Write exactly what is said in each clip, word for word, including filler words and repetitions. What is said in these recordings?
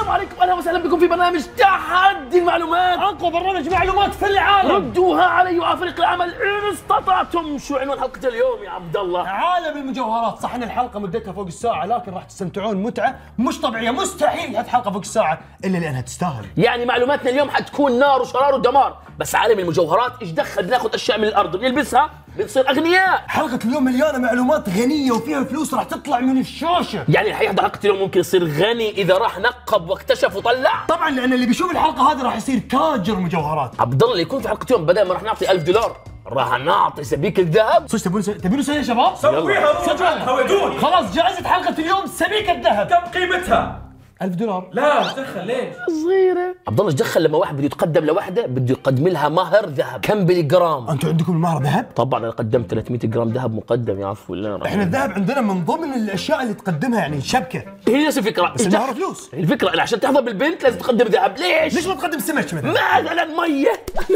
السلام عليكم، اهلا وسهلا بكم في برنامج تحدي المعلومات، اقوى برنامج معلومات في العالم. ردوها علي وعلى فريق العمل ان استطعتم. شو عنوان حلقة اليوم يا عبد الله؟ عالم المجوهرات. صح ان الحلقة مدتها فوق الساعة، لكن راح تستمتعون متعة مش طبيعية. مستحيل تحط حلقة فوق الساعة الا لانها تستاهل. يعني معلوماتنا اليوم حتكون نار وشرار ودمار، بس عالم المجوهرات ايش دخل بناخذ اشياء من الارض بنلبسها بنصير اغنياء. حلقة اليوم مليانة معلومات غنية وفيها فلوس راح تطلع من الشاشة. يعني اللي حيحضر حلقة اليوم ممكن يصير غني اذا راح نقب واكتشف وطلع. طبعا لان اللي بيشوف الحلقة هذه راح يصير تاجر مجوهرات. عبد الله اللي يكون في حلقة اليوم بدل ما راح نعطي ألف دولار راح نعطي سبيك الذهب. صدق تبون تبون نسوي يا شباب؟ سويها صدق. خلاص جائزة حلقة اليوم سبيك الذهب. كم قيمتها؟ ألف دولار. لا ايش دخل ليش؟ صغيرة. عبد الله ايش دخل لما واحد بده يتقدم لوحده بده يقدم لها مهر ذهب كم بالجرام؟ انتم عندكم المهر ذهب؟ طبعا انا قدمت ثلاثمية جرام ذهب مقدم يا عفو الله. احنا الذهب عندنا من ضمن الاشياء اللي تقدمها، يعني شبكة. هي نفس الفكرة بس المهر فلوس. الفكرة إن عشان تحظى بالبنت لازم تقدم ذهب. ليش؟ ليش ما تقدم سمك مثلا؟ مثلا مية.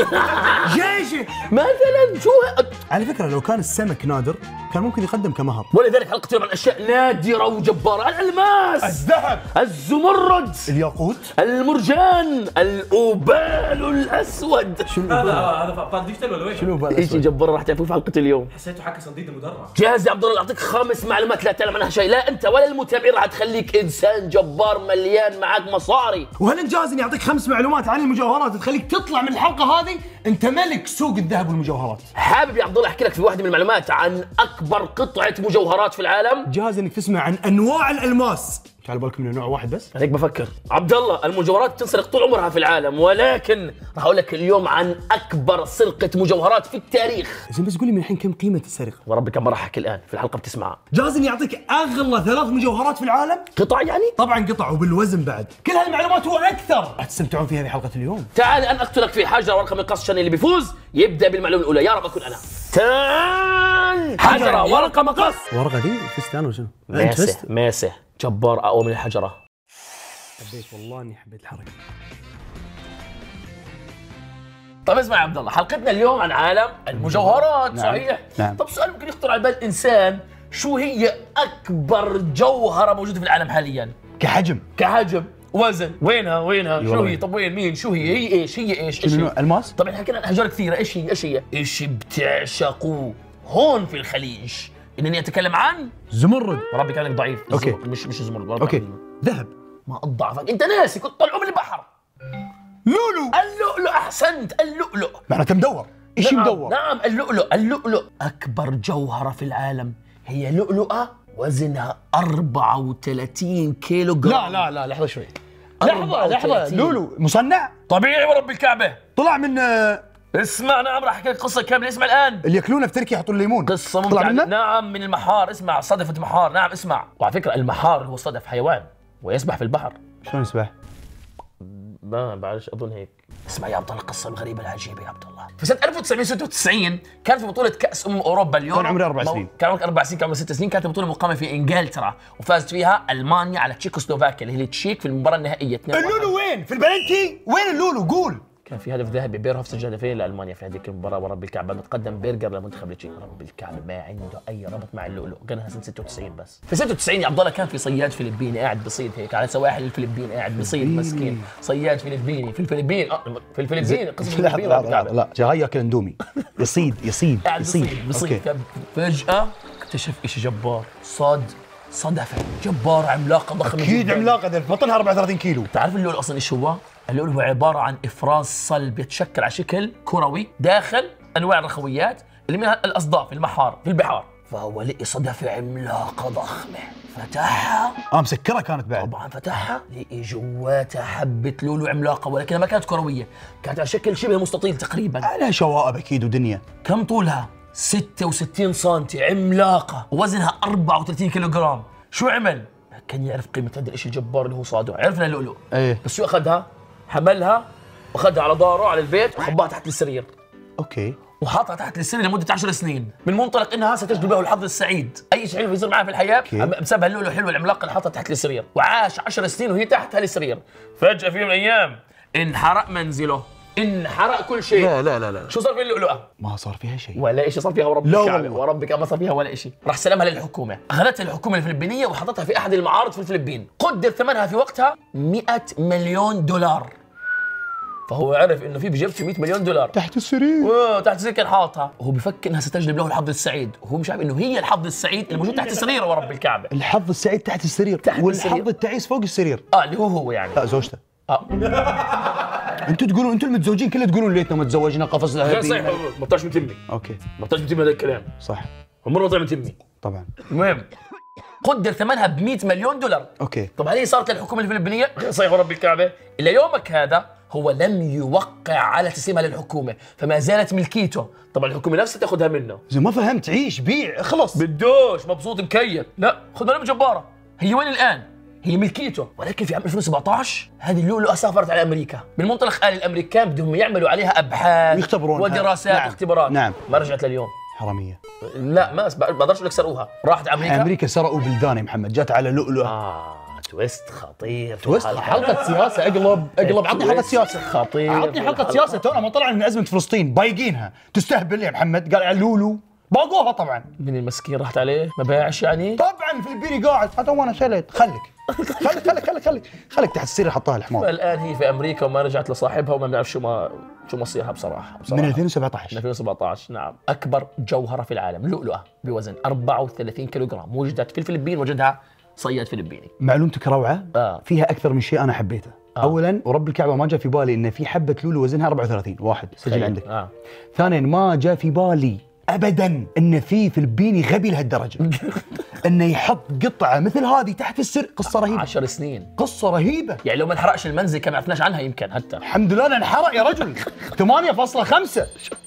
جيشة مثلا شو على فكرة لو كان السمك نادر كان ممكن يقدم كمهر. ولذلك حلقة اليوم عن اشياء نادرة وجبارة: الالماس، الذهب، الزمرد، الياقوت، المرجان، الاوبال الاسود. شنو هذا هذا فقط ديجيتال ولا وين؟ شنو بال ايش جبارة راح تعرفوه في حلقة اليوم. حسيته حكى صنديد المدرع. جاهز يا عبد الله؟ اعطيك خمس معلومات لا تعلم عنها شيء، لا انت ولا المتابعين، راح تخليك انسان جبار مليان معك مصاري. وهل انت جاهز اني اعطيك خمس معلومات عن المجوهرات تخليك تطلع من الحلقة هذه انت ملك سوق الذهب والمجوهرات؟ حابب يا عبد الله احكي لك في واحدة من المعلومات عن اكبر قطعة مجوهرات في العالم؟ جاهز انك تسمع عن انواع الالماس؟ تعال بالكم من نوع واحد بس. هيك بفكر عبد الله. المجوهرات بتنسرق طول عمرها في العالم، ولكن راح اقول لك اليوم عن اكبر سرقة مجوهرات في التاريخ. زين بس قول لي من الحين كم قيمة السرقة؟ وربي كم راح احكي الان في الحلقة بتسمعها. جاهز اني اعطيك اغلى ثلاث مجوهرات في العالم؟ قطع يعني؟ طبعا قطع وبالوزن بعد. كل هالمعلومات واكثر راح تستمتعون فيها في حلقة اليوم. تعال الان اقتلك في حجر ورقة مقص عشان اللي بيفوز يبدا بالمعلومة الاولى. يا رب اكون انا. تعال حجرة ورقة مقص. ورقة دي فستان ولا شنو؟ ماسة ماسة جبار اقوى من الحجرة. حبيت والله اني حبيت الحركة. طب اسمع يا عبد الله، حلقتنا اليوم عن عالم المجوهرات. نعم. صحيح؟ نعم. طب سؤال ممكن يخطر على بال الانسان: شو هي اكبر جوهرة موجودة في العالم حاليا؟ كحجم، كحجم، وزن، وينها وينها؟ شو والله. هي؟ طب وين مين؟ شو هي؟ هي ايش؟ هي ايش؟ ايش شنو هي؟ الماس؟ طبعا حكينا عن احجار كثيرة. ايش هي؟ ايش هي؟ ايش بتعشقوه هون في الخليج؟ انني اتكلم عن زمرد. وربي كانك ضعيف. أوكي. الزمرد. مش مش زمرد. اوكي. ذهب. ما اضعفك، انت ناسي كنت طلعوا من البحر. لولو. اللؤلؤ. احسنت، اللؤلؤ. معناته مدور. ايش نعم مدور؟ نعم اللؤلؤ. اللؤلؤ اكبر جوهرة في العالم هي لؤلؤة وزنها أربعة وثلاثين كيلو جرام. لا لا لا لحظة شوي. لحظة أربعة لحظة. وثلاثين. لولو مصنع؟ طبيعي ورب الكعبة. طلع من آه، اسمع. نعم راح احكي لك قصة كاملة. اسمع الآن. اللي ياكلونه في تركيا يحطوا الليمون. قصة طلع ممتعة. منه؟ نعم من المحار. اسمع، صدفة محار. نعم اسمع. وعلى فكرة المحار هو صدف حيوان ويسبح في البحر. شلون يسبح؟ ما بعرفش اظن هيك. اسمع يا عبد الله القصه الغريبه العجيبه يا عبد الله. في سنه ألف وتسعمية وستة وتسعين كان في بطوله كاس امم اوروبا اليوم. كان عمري أربع مو... سنين. كان عمرك اربع سنين، كان عمرك ست سنين. كانت البطوله مقامه في انجلترا وفازت فيها المانيا على تشيكوسلوفاكيا اللي هي التشيك في المباراه النهائيه. اللولو وين؟ في البلنتي؟ وين اللولو؟ قول. كان في هدف ذهبي. بيرهوف سجل هدفين لالمانيا في هذيك المباراه ورب الكعبه. متقدم بيرجر لمنتخب التشيك. رب الكعبه ما عنده اي ربط مع اللؤلؤ. كانها سنه ستة وتسعين بس. في ستة وتسعين يا عبد الله كان في صياد فلبيني قاعد بصيد هيك على سواحل الفلبين، قاعد بصيد مسكين. صياد فلبيني في الفلبين. اه في الفلبين. قصه الفلبين. لا لا لا جاي ياكل اندومي. يصيد يصيد قاعد يصيد بصيد بصيد. فجاه اكتشف شيء جبار. صاد صدفه جبار عملاقه ضخمه اكيد جداً. عملاقه ذا بطنها أربعة وثلاثين كيلو. تعرف اللؤلؤ اصلا ايش هو؟ اللؤلؤ هو عباره عن افراز صلب يتشكل على شكل كروي داخل انواع الرخويات اللي منها الاصداف المحار في البحار. فهو لقي صدفه عملاقه ضخمه فتحها. اه مسكره كانت بعد. طبعا فتحها لقي جواتها حبه لؤلؤ عملاقه، ولكنها ما كانت كرويه، كانت على شكل شبه مستطيل تقريبا. عليها شوائب اكيد ودنيا. كم طولها؟ ستة وستين سنتي. عملاقه ووزنها أربعة وثلاثين كيلو جرام. شو عمل؟ كان يعرف قيمه هذا الشيء الجبار اللي هو صاده. عرفنا اللؤلؤ. ايه. بس شو اخذها؟ حملها واخذها على ظهره على البيت وخباها تحت السرير. اوكي. وحاطها تحت السرير لمده عشر سنين من منطلق انها ستجلب له الحظ السعيد. اي شيء حلو يصير معها في الحياه بسبب اللؤلؤ الحلو العملاق اللي حاطها تحت السرير. وعاش عشر سنين وهي تحت هالسرير. فجاه في يوم من الايام انحرق منزله انحرق كل شيء. لا لا لا لا شو صار في اللؤلؤه؟ ما صار فيها شيء. ولا شيء صار فيها ورب لا الكعبة والله. وربك ما صار فيها ولا شيء. راح سلمها للحكومه، اخذتها الحكومه الفلبينيه وحطتها في احد المعارض في الفلبين، قدر ثمنها في وقتها مئة مليون دولار. فهو عرف انه في بجيبته مئة مليون دولار تحت السرير. اوه تحت السرير كان حاطها، وهو بفكر انها ستجلب له الحظ السعيد، وهو مش عارف انه هي الحظ السعيد الموجود تحت السرير ورب الكعبه. الحظ السعيد تحت السرير، تحت والحظ السرير. التعيس فوق السرير. اه اللي هو هو يعني. لا زوجته. اه انتوا تقولون انتوا المتزوجين كله تقولون ليتنا ما تزوجنا قفص غير ذهبي. صحيح، ما طلعش من تمي، اوكي ما طلعش من تمي هذا الكلام، صح عمره ما طلع من تمي. طبعا. المهم قدر ثمنها ب مئة مليون دولار. اوكي. طبعا هي صارت للحكومه الفلبينيه غير صحيح ورب الكعبه، الى يومك هذا هو لم يوقع على تسليمها للحكومه، فما زالت ملكيته. طبعا الحكومه نفسها تاخذها منه. زين ما فهمت، عيش بيع خلص. بدوش مبسوط مكيف، لا خذ من جباره. هي وين الان؟ هي ملكيته، ولكن في عام ألفين وسبعطعش هذه اللؤلؤه سافرت على امريكا، من منطلق قال الامريكان بدهم يعملوا عليها ابحاث ويختبرونها. ودراسات نعم. واختبارات. نعم. ما رجعت لليوم. حراميه. لا ما بقدرش اقول لك سرقوها، راحت امريكا. امريكا سرقوا بلدان يا محمد، جات على لؤلؤه. اه تويست خطير في تويست الحلقة. حلقه سياسه. اقلب اقلب عطني حلقه تويست سياسه. خطير عطني في حلقه الحلقة. سياسه. تونا ما طلعنا من ازمه فلسطين بايقينها. تستهبل يا محمد. قال على لولو باقوها طبعا. من المسكين راحت عليه ما باعش يعني. طبعا في البيري قاعد هذا وانا شلت. خليك خليك خليك خليك خليك خليك تحت السرير حطها الحمار. الان هي في امريكا وما رجعت لصاحبها وما بنعرف شو ما شو مصيرها بصراحه, بصراحة. من ألفين من وسبعطعش. ألفين وسبعطعش نعم. اكبر جوهره في العالم لؤلؤه بوزن أربعة وثلاثين كيلوغرام وجدت في الفلبين، وجدها صياد فلبيني. معلومتك روعه. آه. فيها اكثر من شيء انا حبيته. آه. اولا ورب الكعبه ما جاء في بالي ان في حبه لولو وزنها أربعة وثلاثين. واحد سجل خير. عندك. آه. ثانيا ما جاء في بالي ابدا ان في فلبيني غبي لهالدرجه انه يحط قطعه مثل هذه تحت السر. قصه رهيبه. عشر سنين قصه رهيبه. يعني لو ما انحرقش المنزل كان ما عرفناش عنها يمكن حتى. الحمد لله انه انحرق يا رجل. ثمانية فاصلة خمسة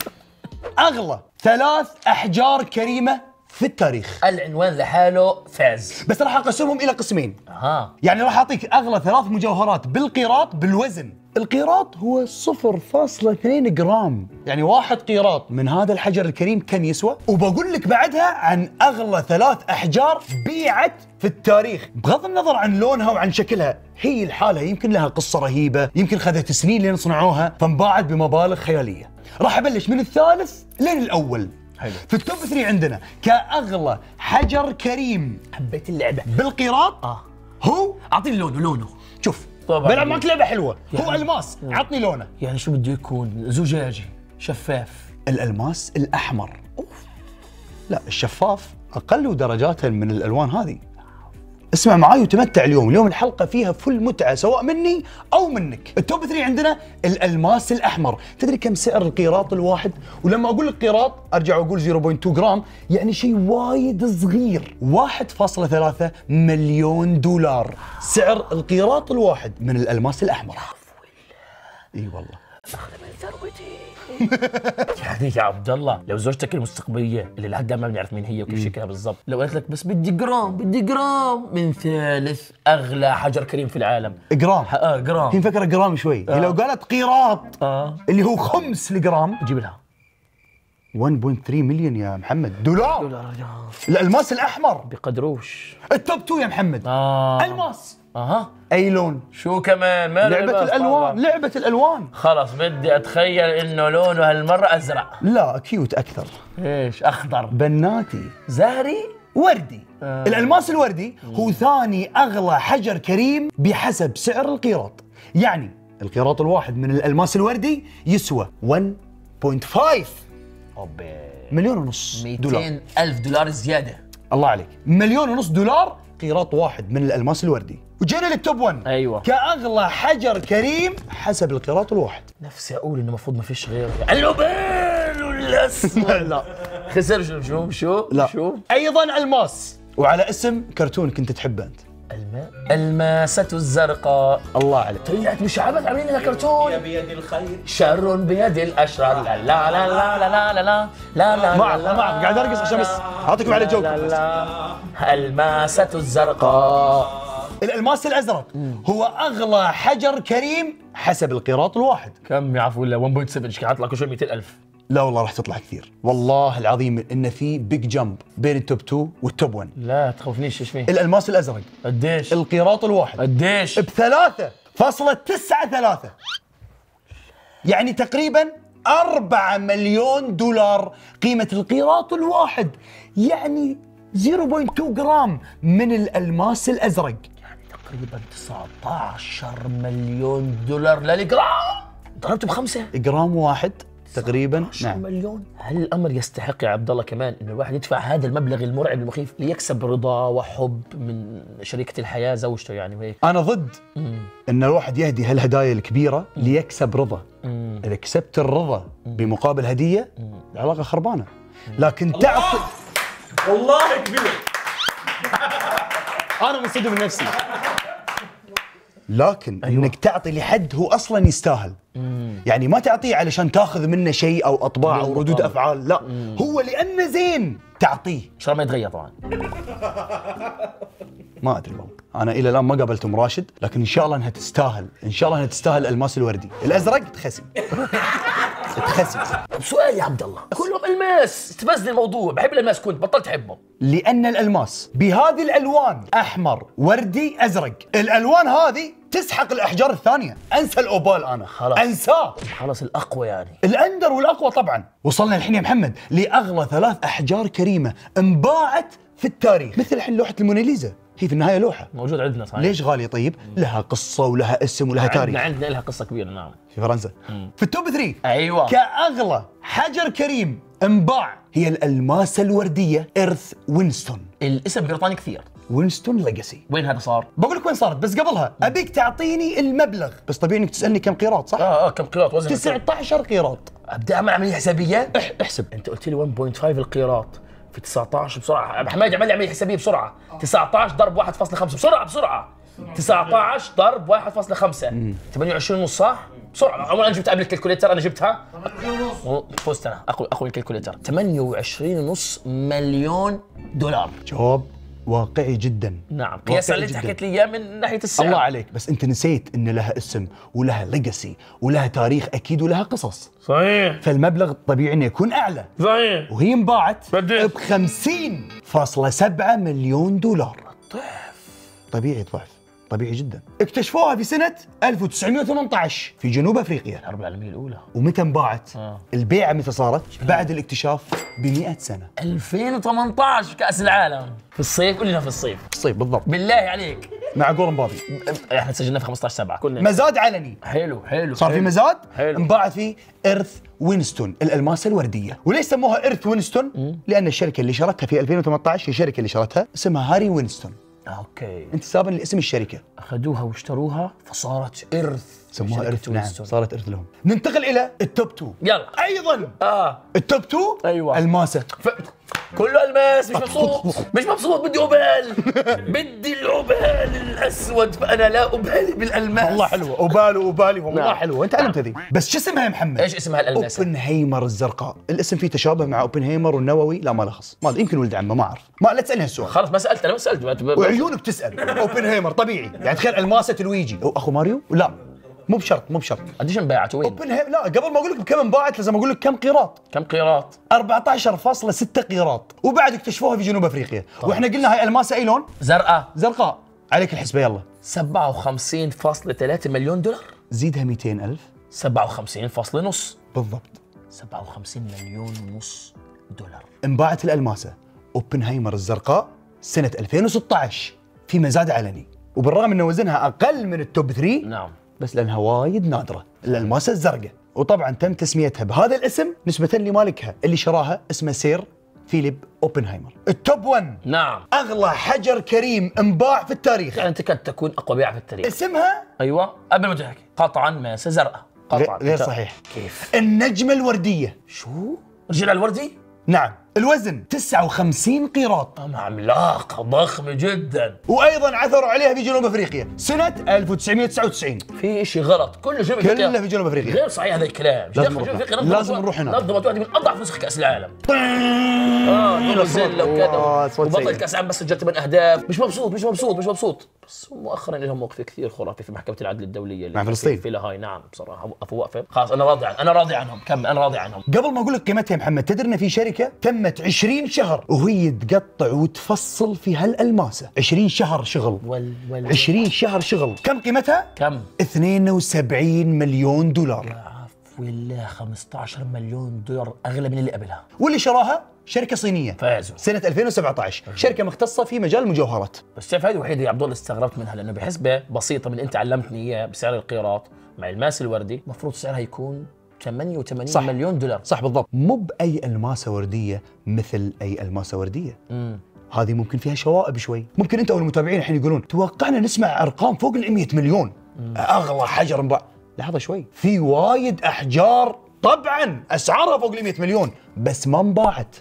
اغلى ثلاث احجار كريمه في التاريخ. العنوان لحاله فاز. بس راح اقسمهم الى قسمين. ها يعني راح اعطيك اغلى ثلاث مجوهرات بالقيراط بالوزن. القيراط هو صفر فاصلة اثنين جرام، يعني واحد قيراط من هذا الحجر الكريم كم يسوى. وبقول لك بعدها عن اغلى ثلاث احجار بيعت في التاريخ، بغض النظر عن لونها وعن شكلها. هي لحالها يمكن لها قصه رهيبه، يمكن خذت سنين لين صنعوها، فانباعت بمبالغ خياليه. راح ابلش من الثالث لين الاول. حلو. في التوب ثلاثة عندنا كاغلى حجر كريم حبيت اللعبه. بالقيراط. اه هو اعطيني لونه لونه. شوف طبعاً. بلعب معك لعبه حلوه. يعني- هو الماس. عطني لونه. يعني شو بده يكون؟ زجاجي شفاف. الالماس الاحمر. أوف. لا الشفاف اقل درجات من الالوان هذه. اسمع معاي وتمتع اليوم. اليوم الحلقه فيها فل متعه سواء مني او منك. التوب ثلاثة عندنا الالماس الاحمر. تدري كم سعر القيراط الواحد؟ ولما اقول لك قيراط ارجع اقول صفر فاصلة اثنين جرام، يعني شيء وايد صغير. واحد فاصلة ثلاثة مليون دولار سعر القيراط الواحد من الالماس الاحمر. اي والله. اخذ من ثروتي. يعني يا عبد الله لو زوجتك المستقبليه اللي لحد ما بنعرف مين هي وكيف شكلها بالضبط، لو قالت لك بس بدي جرام بدي جرام من ثالث اغلى حجر كريم في العالم. جرام. اه جرام. هي مفكره جرام شوي. هي لو قالت قيراط اه اللي هو خمس الجرام جيب لها واحد فاصلة ثلاثة مليون يا محمد دولار. دولار. الالماس الاحمر. بقدروش. التوب اثنين يا محمد. اه الماس. اها اي لون. شو كمان؟ ما لعبه لباس الالوان. طبعاً. لعبه الالوان. خلص بدي اتخيل انه لونه هالمره ازرق. لا كيوت اكثر. ايش اخضر بناتي. زهري وردي. آه. الالماس الوردي هو ثاني اغلى حجر كريم بحسب سعر القيراط. يعني القيراط الواحد من الالماس الوردي يسوى واحد فاصلة خمسة اوبي مليون ونص دولار. مئتين ألف دولار زياده. الله عليك. مليون ونص دولار قيراط واحد من الالماس الوردي. وجينا للتوب واحد. أيوة. كاغلى حجر كريم حسب القيراط الواحد. نفسي اقول انه المفروض ما فيش غيره. اللبان والاسود. لا خسر. شو شو شو لا شو ايضا الماس وعلى اسم كرتون كنت تحبه انت. الماء الماسة الزرقاء. الله عليك. طلعت مش عبث عاملين لها كرتون. بيد الخير شر بيد الاشرار. لا لا لا لا لا لا لا لا لا ما اعرف ما اعرف قاعد ارقص عشان بس اعطيكم على جوكم. لا لا الماسة الزرقاء. الالماس الازرق هو اغلى حجر كريم حسب القيراط الواحد. كم يعرفوا ولا واحد فاصلة سبعة؟ ايش كان لك شوي مئتين ألف. لا والله راح تطلع كثير. والله العظيم ان في بيج جامب بين التوب اثنين والتوب واحد. لا تخوفنيش. ايش فيه؟ الالماس الازرق قديش؟ القيراط الواحد قديش؟ بثلاثة فاصلة تسعة ثلاثة. يعني تقريبا أربعة مليون دولار قيمة القيراط الواحد، يعني صفر فاصلة اثنين جرام من الألماس الأزرق. يعني تقريبا تسعة عشر مليون دولار للجرام، ضربت بخمسة. جرام واحد تقريبا. نعم. مليون. هل الامر يستحق يا عبد الله كمان انه الواحد يدفع هذا المبلغ المرعب المخيف ليكسب رضا وحب من شريكة الحياة زوجته يعني وهيك؟ انا ضد مم. ان الواحد يهدي هالهدايا الكبيره مم. ليكسب رضا. مم. اذا كسبت الرضا مم. بمقابل هديه مم. العلاقه خربانه. لكن تعطي والله كبير. انا منصدم من نفسي. لكن أيوة. انك تعطي لحد هو اصلا يستاهل. مم. يعني ما تعطيه علشان تاخذ منه شيء او اطباع او ردود بالضبط. افعال، لا مم. هو لانه زين تعطيه. ان شاء الله ما يتغير طبعا. ما ادري والله، انا الى الان ما قابلت ام راشد، لكن ان شاء الله انها تستاهل، ان شاء الله انها تستاهل الالماس الوردي، الازرق تخسي. تخسي. طب سؤال يا عبد الله، كلهم الماس، تبزني الموضوع، بحب الالماس كنت بطلت احبه. لان الالماس بهذه الالوان احمر وردي ازرق، الالوان هذه تسحق الاحجار الثانيه، انسى الاوبال انا خلاص. انساه. خلاص الاقوى يعني. الاندر والاقوى طبعا. وصلنا الحين يا محمد لاغلى ثلاث احجار كريمه انباعت في التاريخ، مثل الحين لوحه الموناليزا، هي في النهايه لوحه. موجود عندنا صحيح. ليش غاليه طيب؟ لها قصه ولها اسم ولها عندنا تاريخ. عندنا لها قصه كبيره. نعم. في فرنسا. مم. في التوب ثري ايوه. كاغلى حجر كريم انباع هي الالماسه الورديه ايرث وينستون. الاسم بريطاني كثير. وينستون ليجاسي. وين هذا صار؟ بقول لك وين صارت، بس قبلها ابيك تعطيني المبلغ، بس طبيعي انك تسالني كم قيراط، صح؟ اه اه كم قيراط وزن؟ تسعة عشر قيراط. ابدا اعمل عمليه حسابيه. اح احسب. انت قلت لي واحد فاصلة خمسة القيراط في تسعة عشر بسرعه. ابو حماد اعمل لي عمليه حسابيه بسرعه. تسعة عشر ضرب واحد فاصلة خمسة بسرعه بسرعه. تسعة عشر ضرب واحد فاصلة خمسة ثمانية وعشرين ونص صح؟ بسرعه. اول انا جبتها قبل الكالكوليتر، انا جبتها فزت انا اقوى اقوى الكالكوليتر. ثمانية وعشرين ونص مليون دولار. جواب واقعي جدا. نعم، قياسا اللي انت حكيت لي اياه من ناحيه السعر. الله عليك، بس انت نسيت ان لها اسم ولها ليجاسي ولها تاريخ اكيد ولها قصص، صحيح فالمبلغ الطبيعي انه يكون اعلى. صحيح. وهي انباعت بديت. ب خمسين فاصلة سبعة مليون دولار. ضعف. طبيعي ضعف، طبيعي جدا. اكتشفوها في سنة ألف وتسعمئة وثمانية عشر في جنوب افريقيا. الحرب العالميه الاولى. ومتى انباعت؟ آه. البيعة متى صارت؟ بعد الاكتشاف ب مئة سنة. ألفين وثمانية عشر كاس العالم في الصيف. قول لنا في الصيف الصيف بالضبط، بالله عليك. مع جول مبابي. احنا سجلنا في خمسة عشر سبعة كلنا. مزاد علني، حلو حلو. صار في حلو. مزاد حلو. انباعت فيه ايرث وينستون الالماسه الورديه. وليش سموها ايرث وينستون؟ لان الشركه اللي شرتها في ألفين وثمانية عشر، هي الشركه اللي شرتها اسمها هاري وينستون، اوكي. انتسابا لاسم الشركه. اخذوها واشتروها فصارت ارث. سموها شركة ايرث. نعم وينستون. صارت ايرث لهم. ننتقل الى التوب اثنين. يلا. ايضا اه التوب اثنين أيوة. الماسه. ف... كله الماس. مش مبسوط مش مبسوط بدي عبال. بدي العبال الاسود، فانا لا ابالي بالالماس. والله حلوه، وبالي وبالي والله نعم. حلوه، انت علمت هذه. بس شو اسمها يا محمد؟ ايش اسمها الالماسه؟ اوبنهايمر الزرقاء. الاسم فيه تشابه مع اوبنهايمر والنووي، لا ما له خص، ما يمكن ولد عمه، ما اعرف، ما لا تسالني هالسؤال. خلاص ما سالت، انا ما سالت. وعيونك تسال. اوبنهايمر طبيعي، يعني تخيل الماسه لويجي او اخو ماريو. لا مو بشرط، مو بشرط. قديش انباعت وين؟ اوبنهايمر لا، قبل ما اقول لك بكم انباعت لازم اقول لك كم قيراط. كم قيراط؟ أربعة عشر فاصلة ستة قيراط، وبعد اكتشفوها في جنوب افريقيا. طيب. واحنا قلنا هاي الماسه اي لون؟ زرقاء. زرقاء. عليك الحسبه يلا. سبعة وخمسين فاصلة ثلاثة مليون دولار. زيدها مئتين ألف. سبعة وخمسين فاصلة نص. بالضبط. سبعة وخمسين مليون ونص دولار. انباعت الالماسه اوبنهايمر الزرقاء سنه ألفين وستة عشر في مزاد علني، وبالرغم ان وزنها اقل من التوب ثلاثة، نعم. بس لانها وايد نادره، الالماسه الزرقاء. وطبعا تم تسميتها بهذا الاسم نسبه لمالكها اللي شراها، اسمه سير فيليب اوبنهايمر. التوب واحد نعم. اغلى حجر كريم انباع في التاريخ، يعني تكاد تكون اقوى بيعه في التاريخ. اسمها ايوه قبل ما تحكي قطعا ماسه زرقاء. قطعا غير صحيح. كيف؟ النجمه الورديه. شو؟ رجل الوردي؟ نعم. الوزن تسعة وخمسين قيراط، أم عملاقة ضخمة جدا. وايضا عثروا عليها في جنوب افريقيا سنه ألف وتسعمئة وتسعة وتسعين. في شيء غلط. كل جنوب كلها افريقيا في جنوب افريقيا. غير صحيح هذا الكلام. لازم جنوب نروح. افريقيا لازم نظمت- نروح هناك. نظمت واحده من اضعف نسخ كاس العالم. اه نيوزيلا وكذا، أصوات وبطل سيئة. كاس العالم بس سجل ثمان اهداف. مش مبسوط مش مبسوط مش مبسوط. بس مؤخرا لهم موقف كثير خرافي في محكمه العدل الدوليه اللي مع فلسطين. في لهاي. نعم بصراحه وقفوا وقفه. خلاص انا راضي عن انا راضي عنهم. كم انا راضي عنهم. قبل ما اقول لك قيمتها يا محمد، تدري ان في شركه تمت عشرين شهر وهي تقطع وتفصل في هالالماسه. عشرين شهر شغل. وال وال عشرين شهر شغل. كم قيمتها؟ كم؟ اثنين وسبعين مليون دولار. والله خمسة عشر مليون دولار اغلى من اللي قبلها. واللي شراها شركه صينيه فازوا سنه ألفين وسبعة عشر، شركه مختصه في مجال المجوهرات. بس شايف هذه الوحيده يا عبد الله استغربت منها، لانه بحسبه بسيطه من انت علمتني اياه بسعر القيراط مع الماس الوردي المفروض سعرها يكون ثمانية وثمانين صح. مليون دولار. صح بالضبط، مو باي الماسه ورديه مثل اي الماسه ورديه. امم هذه ممكن فيها شوائب شوي، ممكن انت او المتابعين الحين يقولون توقعنا نسمع ارقام فوق ال مئة مليون. مم. اغلى حجر انباع، لحظه شوي، في وايد احجار طبعا اسعارها فوق ال مئة مليون بس ما انباعت،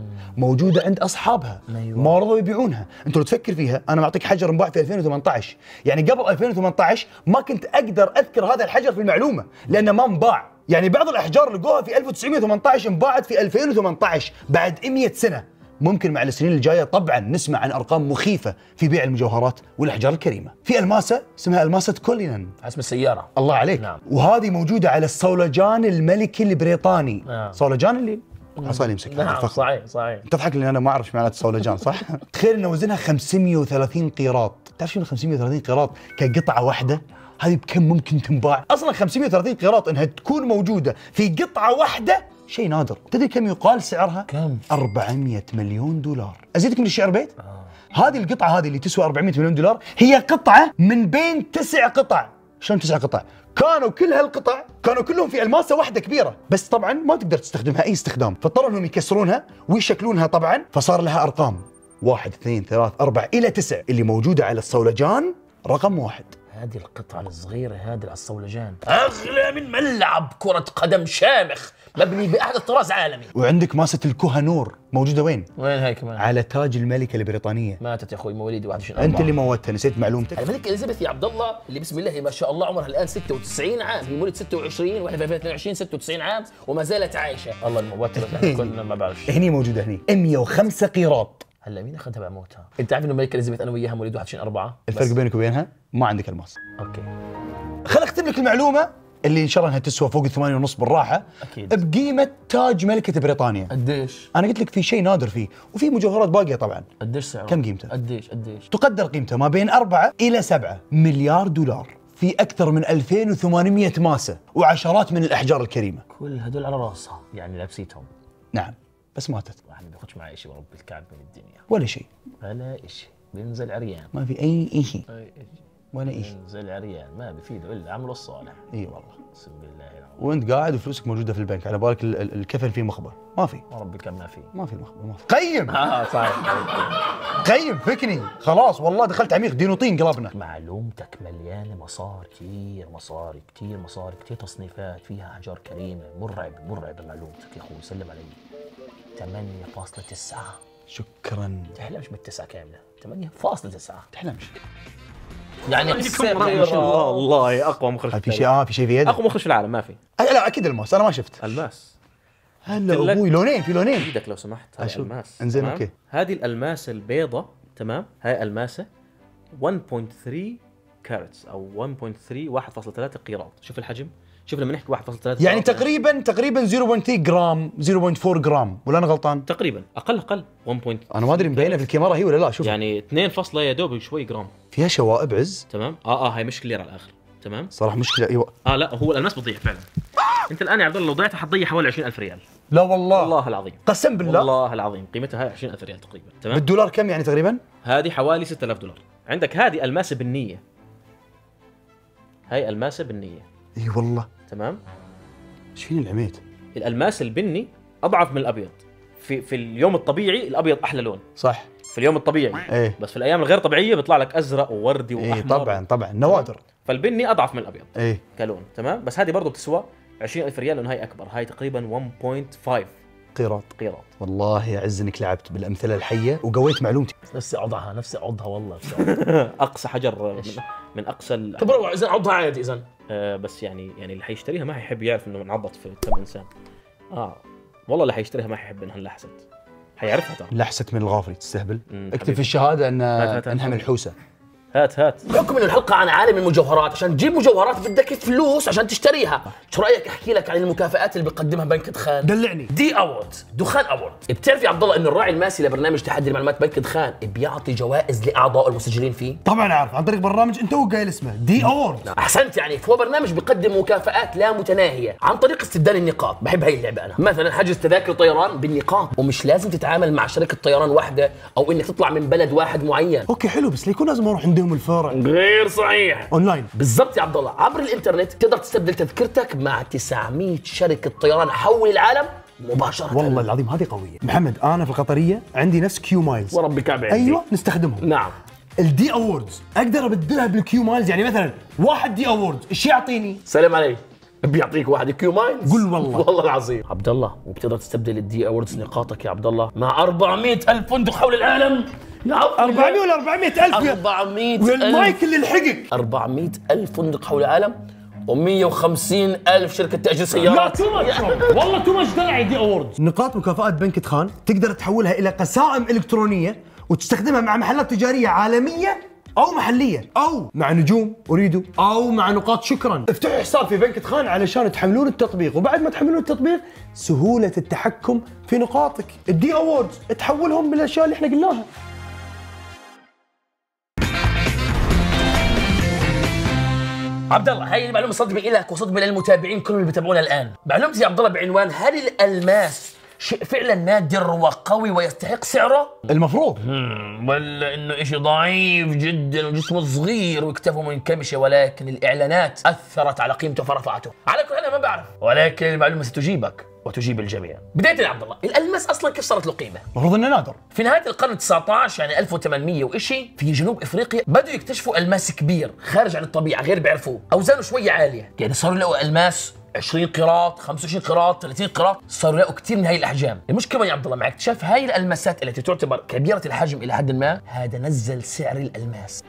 موجوده عند اصحابها. أيوة. ما رضوا يبيعونها. انت لو تفكر فيها، انا معطيك حجر انباع في ألفين وثمانية عشر، يعني قبل ألفين وثمانية عشر ما كنت اقدر اذكر هذا الحجر في المعلومه لانه ما انباع. يعني بعض الاحجار لقوها في ألف وتسعمئة وثمانية عشر انباعت في ألفين وثمانية عشر بعد مئة سنه. ممكن مع السنين الجايه طبعا نسمع عن ارقام مخيفه في بيع المجوهرات والاحجار الكريمه. في الماسه اسمها الماسه كولينن، اسم السياره. الله عليك. نعم. وهذه موجوده على الصولجان الملكي البريطاني. نعم. صولجان اللي عصاي يمسك. نعم صحيح صحيح. تضحك لان انا ما اعرف ايش معناته الصولجان صح؟ تخيل ان وزنها خمسمئة وثلاثين قيراط، تعرف شنو خمسمئة وثلاثين قيراط كقطعه واحده؟ هذه بكم ممكن تنباع؟ اصلا خمسمئة وثلاثين قيراط انها تكون موجوده في قطعه واحده شيء نادر. تدري كم يقال سعرها؟ كم؟ أربعمئة مليون دولار. ازيدك من الشعر بيت؟ آه. هذه القطعه هذه اللي تسوى أربعمئة مليون دولار هي قطعه من بين تسع قطع. شلون تسع قطع؟ كانوا كل هالقطع كانوا كلهم في الماسه واحده كبيره، بس طبعا ما تقدر تستخدمها اي استخدام، فاضطروا انهم يكسرونها ويشكلونها طبعا، فصار لها ارقام واحد اثنين ثلاث اربع الى تسع، اللي موجوده على الصولجان رقم واحد. هذه القطعة الصغيرة هذه على الصولجان أغلى من ملعب كرة قدم شامخ مبني بأحدث طراز عالمي. وعندك ماسة الكوهنور موجودة وين؟ وين هاي كمان؟ على تاج الملكة البريطانية. ماتت يا أخوي مواليد واحد وعشرين أنت اللي موتها، نسيت معلومتك. الملكة إليزابيث يا عبد الله اللي بسم الله ما شاء الله عمرها الآن ستة وتسعين عام، هي ولدت ستة وعشرين واحنا في ألفين واثنين وعشرين ستة وتسعين عام وما زالت عايشة. الله الموتر كلنا ما بعرف. هني موجودة هني مئة وخمسة قيراط. هلا مين اخذها بموتها؟ انت عارف انه الملكه اليزابيث انا وياها مواليد واحد وعشرين أربعة؟ الفرق بينك وبينها ما عندك الماس. اوكي. خل اختم لك المعلومه اللي ان شاء الله انها تسوى فوق الثمانية ونص بالراحه. اكيد. بقيمه تاج ملكه بريطانيا. قديش؟ انا قلت لك في شيء نادر فيه وفي مجوهرات باقيه طبعا. قديش سعره؟ كم قيمته؟ قديش قديش؟ تقدر قيمته ما بين أربعة الى سبعة مليار دولار، في اكثر من ألفين وثمانمئة ماسه وعشرات من الاحجار الكريمه. كل هدول على راسها يعني لابسيتهم. نعم بس ماتت. واحد ما بياخذش معي شيء ورب الكعب من الدنيا. ولا شيء. ولا شيء، بينزل عريان. ما في اي شيء. اي شيء. ولا شيء. بينزل عريان ما بفيده الا عمله الصالح. اي والله. بسم الله الرحمن. وانت قاعد وفلوسك موجوده في البنك، على بالك ال- ال- الكفن فيه مخبر. ما في. رب الكعب ما في. ما في مخبر. ما في. قيم. اه صحيح. قيم فكني خلاص والله دخلت عميق دينوطين قلبنا. معلومتك مليانه مصاري كثير، مصاري كثير، مصاري كثير، تصنيفات فيها احجار كريمه. مرعب مرعب معلومتك يا اخوي، سلم علي. ثمانية فاصلة تسعة. شكرا. تحلمش بالتسعة كامله، ثمانية فاصلة تسعة. تحلمش. يعني ما شاء الله والله اقوى مخرج في شيء اه في شيء في يدك. اقوى مخرج في العالم ما في. آه لا اكيد الماس انا ما شفت. الماس. هلا ابوي لونين، في لونين. ايدك لو سمحت هاي أشوف. الماس. انزين تمام؟ اوكي. هذه الالماس البيضة تمام، هاي الماسة واحد فاصلة ثلاثة كارتس او واحد فاصلة ثلاثة واحد فاصلة ثلاثة قيراط. شوف الحجم، شوف لما نحكي واحد فاصلة ثلاثة يعني قيراط. تقريبا تقريبا صفر فاصلة ثلاثة جرام صفر فاصلة أربعة جرام ولا انا غلطان؟ تقريبا اقل اقل واحد. انا ما ادري مبينه في الكاميرا هي ولا لا. شوف يعني اثنين فاصلة يا دوب شوي جرام. فيها شوائب عز. تمام. اه اه هاي مش كلير على الاخر. تمام. صراحه مشكله. ايوه. اه لا هو الالماس بتضيع فعلا. انت الان يا عبد الله لو ضيعتها حتضيع حوالي عشرين ألف ريال. لا والله. والله العظيم. قسم بالله. والله العظيم قيمتها هاي عشرين ألف ريال تقريبا. تمام. بالدولار كم يعني تقريبا؟ هذه حوالي ستة آلاف دولار. عندك هذه الماسه بالنيه. هاي الماسه بالنيه. اي والله. تمام. ايش فيني العميت؟ الالماس البني اضعف من الابيض. في في اليوم الطبيعي الابيض احلى لون. صح. في اليوم الطبيعي. ايه. بس في الايام الغير طبيعيه بيطلع لك ازرق ووردي واحمر. ايه طبعا طبعا نوادر. فالبني اضعف من الابيض. ايه كلون. تمام. بس هذه برضه بتسوى عشرين ألف ريال لانه هاي اكبر. هاي تقريبا واحد فاصلة خمسة قيراط. قيراط. والله يعز انك لعبت بالامثله الحيه وقويت معلومتي. نفسي اعضها، نفسي اعضها والله. نفسي أعضها. اقصى حجر من, من اقصى ال... طب روح اذا اعضها عادي اذا. آه بس يعني يعني اللي حيشتريها ما حيحب يعرف انه انعضت في تم انسان. اه والله اللي حيشتريها ما حيحب انها انلحست. حيعرفها ترى. لحست من الغافري تستهبل. مم، اكتب حبيبي. في الشهاده ان لا، لا، لا، انها لا. ملحوسه. هات هات. بحكم انه الحلقه عن عالم المجوهرات، عشان تجيب مجوهرات بدك فلوس عشان تشتريها. شو رايك احكي لك عن المكافآت اللي بيقدمها بنك دخان؟ دلعني. دي اوورد، دخان اوورد. بتعرف يا عبد الله انه الراعي الماسي لبرنامج تحدي المعلومات بنك دخان بيعطي جوائز لاعضاء المسجلين فيه؟ طبعا اعرف، عن طريق برنامج انت قايل اسمه دي اوورد. احسنت، يعني فهو برنامج بيقدم مكافآت لا متناهيه عن طريق استبدال النقاط. بحب هاي اللعبه انا. مثلا حجز تذاكر طيران بالنقاط، ومش لازم تتعامل مع شركه طيران واحده او انك تطلع من بلد واحد معين. اوكي حلو، بس ليكون لازم اروح عندهم الفرع؟ غير صحيح. اونلاين. بالضبط يا عبد الله، عبر الانترنت تقدر تستبدل تذكرتك مع تسعمية شركه طيران حول العالم مباشره. والله العظيم هذه قويه. محمد انا في القطريه عندي نفس كيو مايلز. وربي كعبه. ايوه نستخدمهم. نعم. الدي اووردز اقدر ابدلها بالكيو مايلز، يعني مثلا واحد دي اووردز ايش يعطيني؟ سلام عليك. بيعطيك واحد كيو مايلز. قل والله. والله العظيم عبد الله، وبتقدر تستبدل الدي اووردز نقاطك يا عبد الله مع أربعمية ألف فندق حول العالم. يا أربعمية ولا أربعمية ألف؟ أربعمية ألف. والمايك اللي لحقك. أربعمية ألف فندق حول العالم ومية وخمسين ألف شركة تأجير سيارات. والله تو ماتش دلع دي اووردز. نقاط مكافآت بنك دخان تقدر تحولها إلى قسائم إلكترونية وتستخدمها مع محلات تجارية عالمية أو محلية، أو مع نجوم أريدو، أو مع نقاط شكرا. افتحوا حساب في بنك دخان علشان تحملون التطبيق، وبعد ما تحملون التطبيق سهولة التحكم في نقاطك. الدي أووردز تحولهم بالأشياء اللي احنا قلناها. عبد الله، هاي المعلومة صدمة إلك وصدمة للمتابعين كلهم اللي بيتابعونا الآن. معلومتي يا عبد الله بعنوان: هل الألماس شيء فعلا نادر وقوي ويستحق سعره؟ المفروض. ولا انه اشي ضعيف جدا وجسمه صغير وكتفه منكمشه، ولكن الاعلانات اثرت على قيمته فرفعته. على كل انا ما بعرف، ولكن المعلومه ستجيبك وتجيب الجميع. بداية يا عبد الله، الالماس اصلا كيف صارت له قيمه؟ المفروض انه نادر. في نهايه القرن التاسع عشر يعني ألف وثمانمية وإشي، في جنوب افريقيا بدوا يكتشفوا الماس كبير خارج عن الطبيعه غير بيعرفوه، اوزانه شويه عاليه، يعني صاروا يلاقوا الماس عشرين قيراط، خمسة وعشرين قيراط، ثلاثين قيراط، صاروا يلاقوا كثير من هاي الاحجام. المشكله يا عبد الله مع اكتشاف هاي الالماسات التي تعتبر كبيره الحجم الى حد ما، هذا نزل سعر الالماس.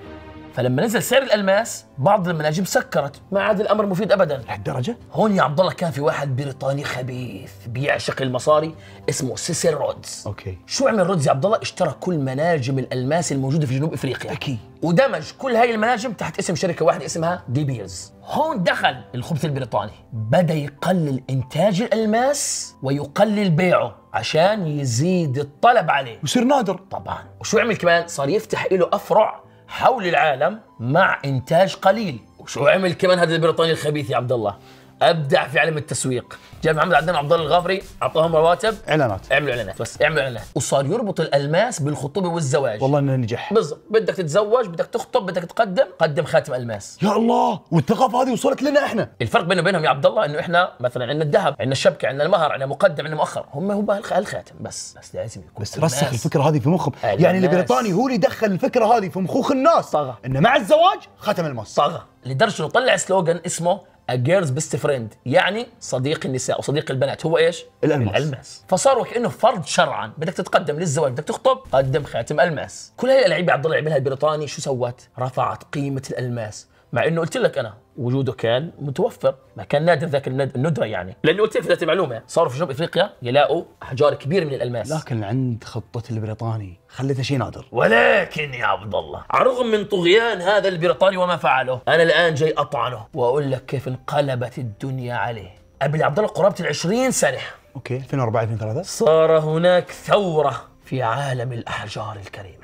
فلما نزل سعر الالماس بعض المناجم سكرت، ما عاد الامر مفيد ابدا. لهالدرجه؟ هون يا عبد الله كان في واحد بريطاني خبيث بيعشق المصاري اسمه سيسل رودز. اوكي. شو عمل رودز يا عبد الله؟ اشترى كل مناجم الالماس الموجوده في جنوب افريقيا. اكيد. ودمج كل هاي المناجم تحت اسم شركه واحده اسمها دي بيرز. هون دخل الخبث البريطاني، بدا يقلل انتاج الالماس ويقلل بيعه عشان يزيد الطلب عليه ويصير نادر طبعا. وشو عمل كمان؟ صار يفتح له افرع حول العالم مع انتاج قليل. وشو عمل كمان هذا البريطاني الخبيث يا عبد الله؟ ابدع في علم التسويق. جاب محمد عدنان عبد الله الغافري، اعطاهم رواتب، اعلانات، اعملوا اعلانات، بس اعملوا اعلانات. وصار يربط الالماس بالخطوبه والزواج. والله انه نجح. بالضبط، بدك تتزوج، بدك تخطب، بدك تقدم، قدم خاتم الماس. يا الله، والثقافه هذه وصلت لنا احنا. الفرق بينه وبينهم يا عبد الله انه احنا مثلا عندنا الذهب، عندنا الشبكه، عندنا المهر، عندنا مقدم، عندنا مؤخر. هم هم الخاتم بس. بس لازم يكون بس رسخ الفكره هذه في مخهم. الماس. يعني البريطاني هو اللي دخل الفكره هذه في مخوخ الناس، طغى. انه مع الزواج ختم الماس. طغى لدرجه انه طلع سلوغان اسمه A girl's best friend، يعني صديق النساء وصديق البنات هو ايش؟ الألماس. الألماس. فصار وكأنه فرض شرعا، بدك تتقدم للزواج، بدك تخطب، قدم خاتم ألماس. كل هاي الألعاب عبد الله عملها البريطاني، شو سوت؟ رفعت قيمة الألماس، مع انه قلت لك انا وجوده كان متوفر، ما كان نادر ذاك الندره يعني، لانه قلت لك ذات المعلومه، صاروا في جنوب افريقيا يلاقوا احجار كبيره من الالماس. لكن عند خطه البريطاني خلته شيء نادر. ولكن يا عبد الله، على الرغم من طغيان هذا البريطاني وما فعله، انا الان جاي اطعنه واقول لك كيف انقلبت الدنيا عليه. قبل عبد الله قرابه العشرين سنه، اوكي ألفين وأربعة ألفين وثلاثة، صار هناك ثوره في عالم الاحجار الكريمه.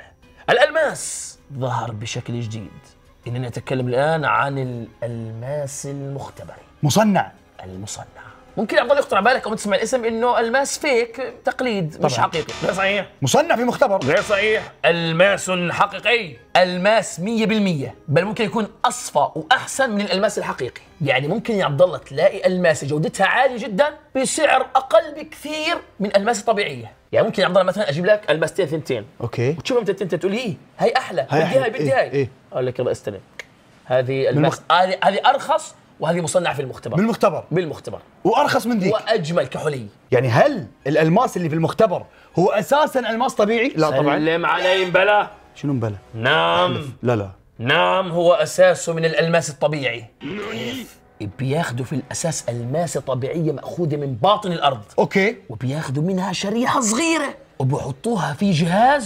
الالماس ظهر بشكل جديد. إنني أتكلم الآن عن الألماس المختبري، مصنع، المصنع. ممكن عبد الله يخطر على بالك أو تسمع الاسم إنه الماس فيك، تقليد طبعا. مش حقيقي. غير صحيح. مصنع في مختبر. غير صحيح. الماس حقيقي. الماس مية بالمية، بل ممكن يكون أصفى وأحسن من الألماس الحقيقي. يعني ممكن يا عبد الله تلاقي ألماس جودتها عالية جدا بسعر أقل بكثير من ألماس طبيعية. يعني ممكن يا عبد الله مثلا أجيب لك ألماستين ثنتين، اوكي، وتشوفهم انت انت تقول لي هي احلى، هاي بدي هاي بدي إيه هاي إيه؟ اقول لك يلا استلم، هذه المس... هذه هذه ارخص وهذه مصنعه في المختبر. بالمختبر. بالمختبر. وارخص من ذيك. واجمل كحلي. يعني هل الالماس اللي في المختبر هو اساسا الماس طبيعي؟ لا طبعا. سلم علي بلا. شنو مبلا؟ نعم. لا لا. نعم، هو اساسه من الالماس الطبيعي. كيف؟ بياخذوا في الاساس الماسه طبيعيه ماخوذه من باطن الارض. اوكي. وبياخذوا منها شريحه صغيره وبيحطوها في جهاز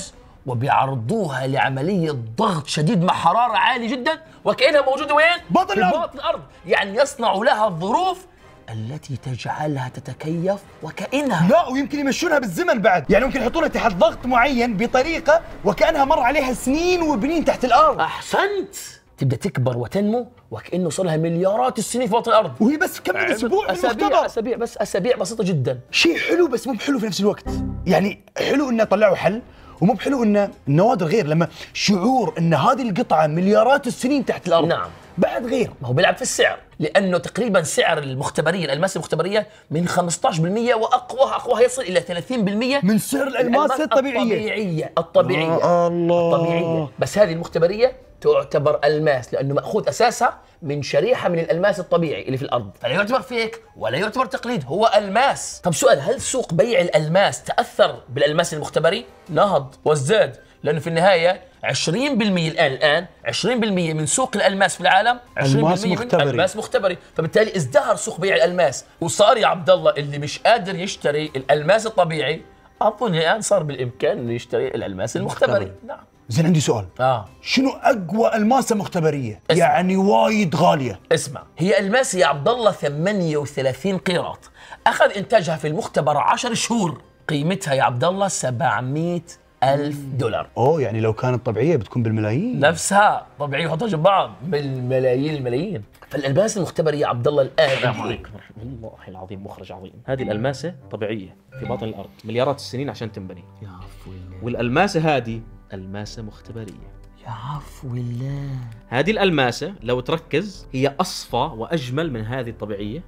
وبيعرضوها لعملية ضغط شديد مع حرارة عالية جدا وكأنها موجودة وين؟ باطن في الأرض. باطن الأرض. يعني يصنعوا لها الظروف التي تجعلها تتكيف وكأنها لا ويمكن يمشونها بالزمن بعد، يعني ممكن يحطونها تحت ضغط معين بطريقه وكانها مر عليها سنين وبنين تحت الارض، أحسنت. تبدأ تكبر وتنمو وكأنه صار لها مليارات السنين في باطن الأرض. وهي بس كم من اسبوع في أسابيع المختبر. أسابيع بس أسابيع بسيطة جدا. شيء حلو بس مو بحلو في نفس الوقت، يعني حلو انه طلعوا حل ومو بحلو انه النوادر غير، لما شعور ان هذه القطعه مليارات السنين تحت الارض نعم. بعد غير. ما هو بيلعب في السعر، لانه تقريبا سعر المختبريه الالماس المختبريه من خمسة عشر بالمئة واقواها اقواها يصل الى ثلاثين بالمئة من سعر الالماس الطبيعيه. الطبيعيه الطبيعيه يا الله. الطبيعيه. بس هذه المختبريه تعتبر الماس لانه ماخوذ اساسها من شريحه من الالماس الطبيعي اللي في الارض، فلا يعتبر فيك ولا يعتبر تقليد، هو الماس. طب سؤال، هل سوق بيع الالماس تاثر بالالماس المختبري؟ نهض وازداد، لانه في النهايه عشرين بالمئة الان الان عشرين بالمئة من سوق الالماس في العالم عشرين بالمئة ألماس من مختبري. الماس مختبري، فبالتالي ازدهر سوق بيع الالماس، وصار يا عبد الله اللي مش قادر يشتري الالماس الطبيعي اظن الان صار بالامكان انه يشتري الالماس المختبري. نعم. زين عندي سؤال، اه شنو اقوى الماسه مختبريه؟ اسمع. يعني وايد غاليه. اسمع، هي الماس يا عبد الله ثمانية وثلاثين قيراط، اخذ انتاجها في المختبر عشر شهور، قيمتها يا عبد الله سبعمئة ألف دولار. اوه يعني لو كانت طبيعيه بتكون بالملايين. نفسها طبيعي يحطها جنب بعض بالملايين الملايين. فالالماس المختبرة يا عبد الله الان السلام عليكم والله العظيم مخرج عظيم. هذه الألماسة طبيعية في باطن الأرض مليارات السنين عشان تنبني، يا عفو الله والألماسة هذه ألماسة مختبرية. يا عفو الله. هذه الألماسة لو تركز هي أصفى وأجمل من هذه الطبيعية.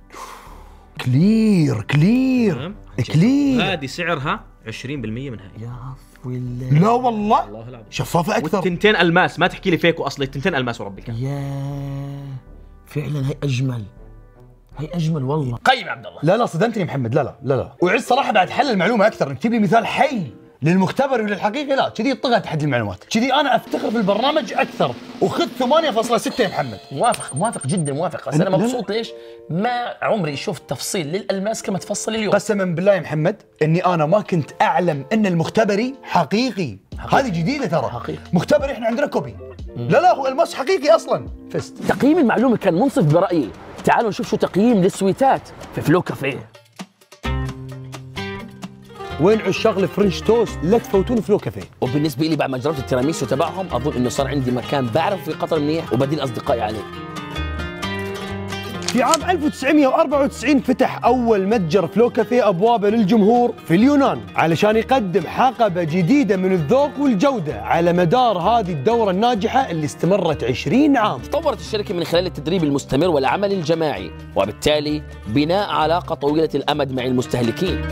كلير كلير تمام؟ كلير. هذه سعرها عشرين بالمئة من هاي. يا عفو الله. لا والله الله العظيم. شفافه اكثر. والتنتين ألماس، ما تحكي لي فيك وأصلي، التنتين ألماس ورب الكعبة. يا فعلا هي اجمل، هي اجمل والله. قيم يا عبد الله. لا لا صدمتني محمد، لا لا لا لا وعز صراحه بعد حل المعلومه اكثر، انك تجيب لي مثال حي للمختبر وللحقيقي، لا كذي يطغى تحدي المعلومات، كذي انا افتخر بالبرنامج اكثر وخذ ثمانية فاصلة ستة يا محمد. موافق موافق جدا موافق، بس انا لا، لا. مبسوط ليش؟ ما عمري شفت تفصيل للالماس كما تفصل اليوم. قسما بالله يا محمد اني انا ما كنت اعلم ان المختبري حقيقي, حقيقي. هذه جديده ترى. حقيقي. مختبري احنا عندنا كوبي. لا لا هو الماس حقيقي اصلا. فزت. تقييم المعلومه كان منصف برايي. تعالوا نشوف شو تقييم للسويتات في فلو كافيه. وين عشاق الفرنش توست لا تفوتون فلو كافيه. وبالنسبه لي بعد ما جربت التيراميسو تبعهم اظن انه صار عندي مكان بعرف في قطر منيح وبديل اصدقائي عليه. في عام ألف وتسعمئة وأربعة وتسعين فتح أول متجر فلو كافيه أبوابه للجمهور في اليونان علشان يقدم حقبة جديدة من الذوق والجودة على مدار هذه الدورة الناجحة اللي استمرت عشرين عام. تطورت الشركة من خلال التدريب المستمر والعمل الجماعي وبالتالي بناء علاقة طويلة الأمد مع المستهلكين.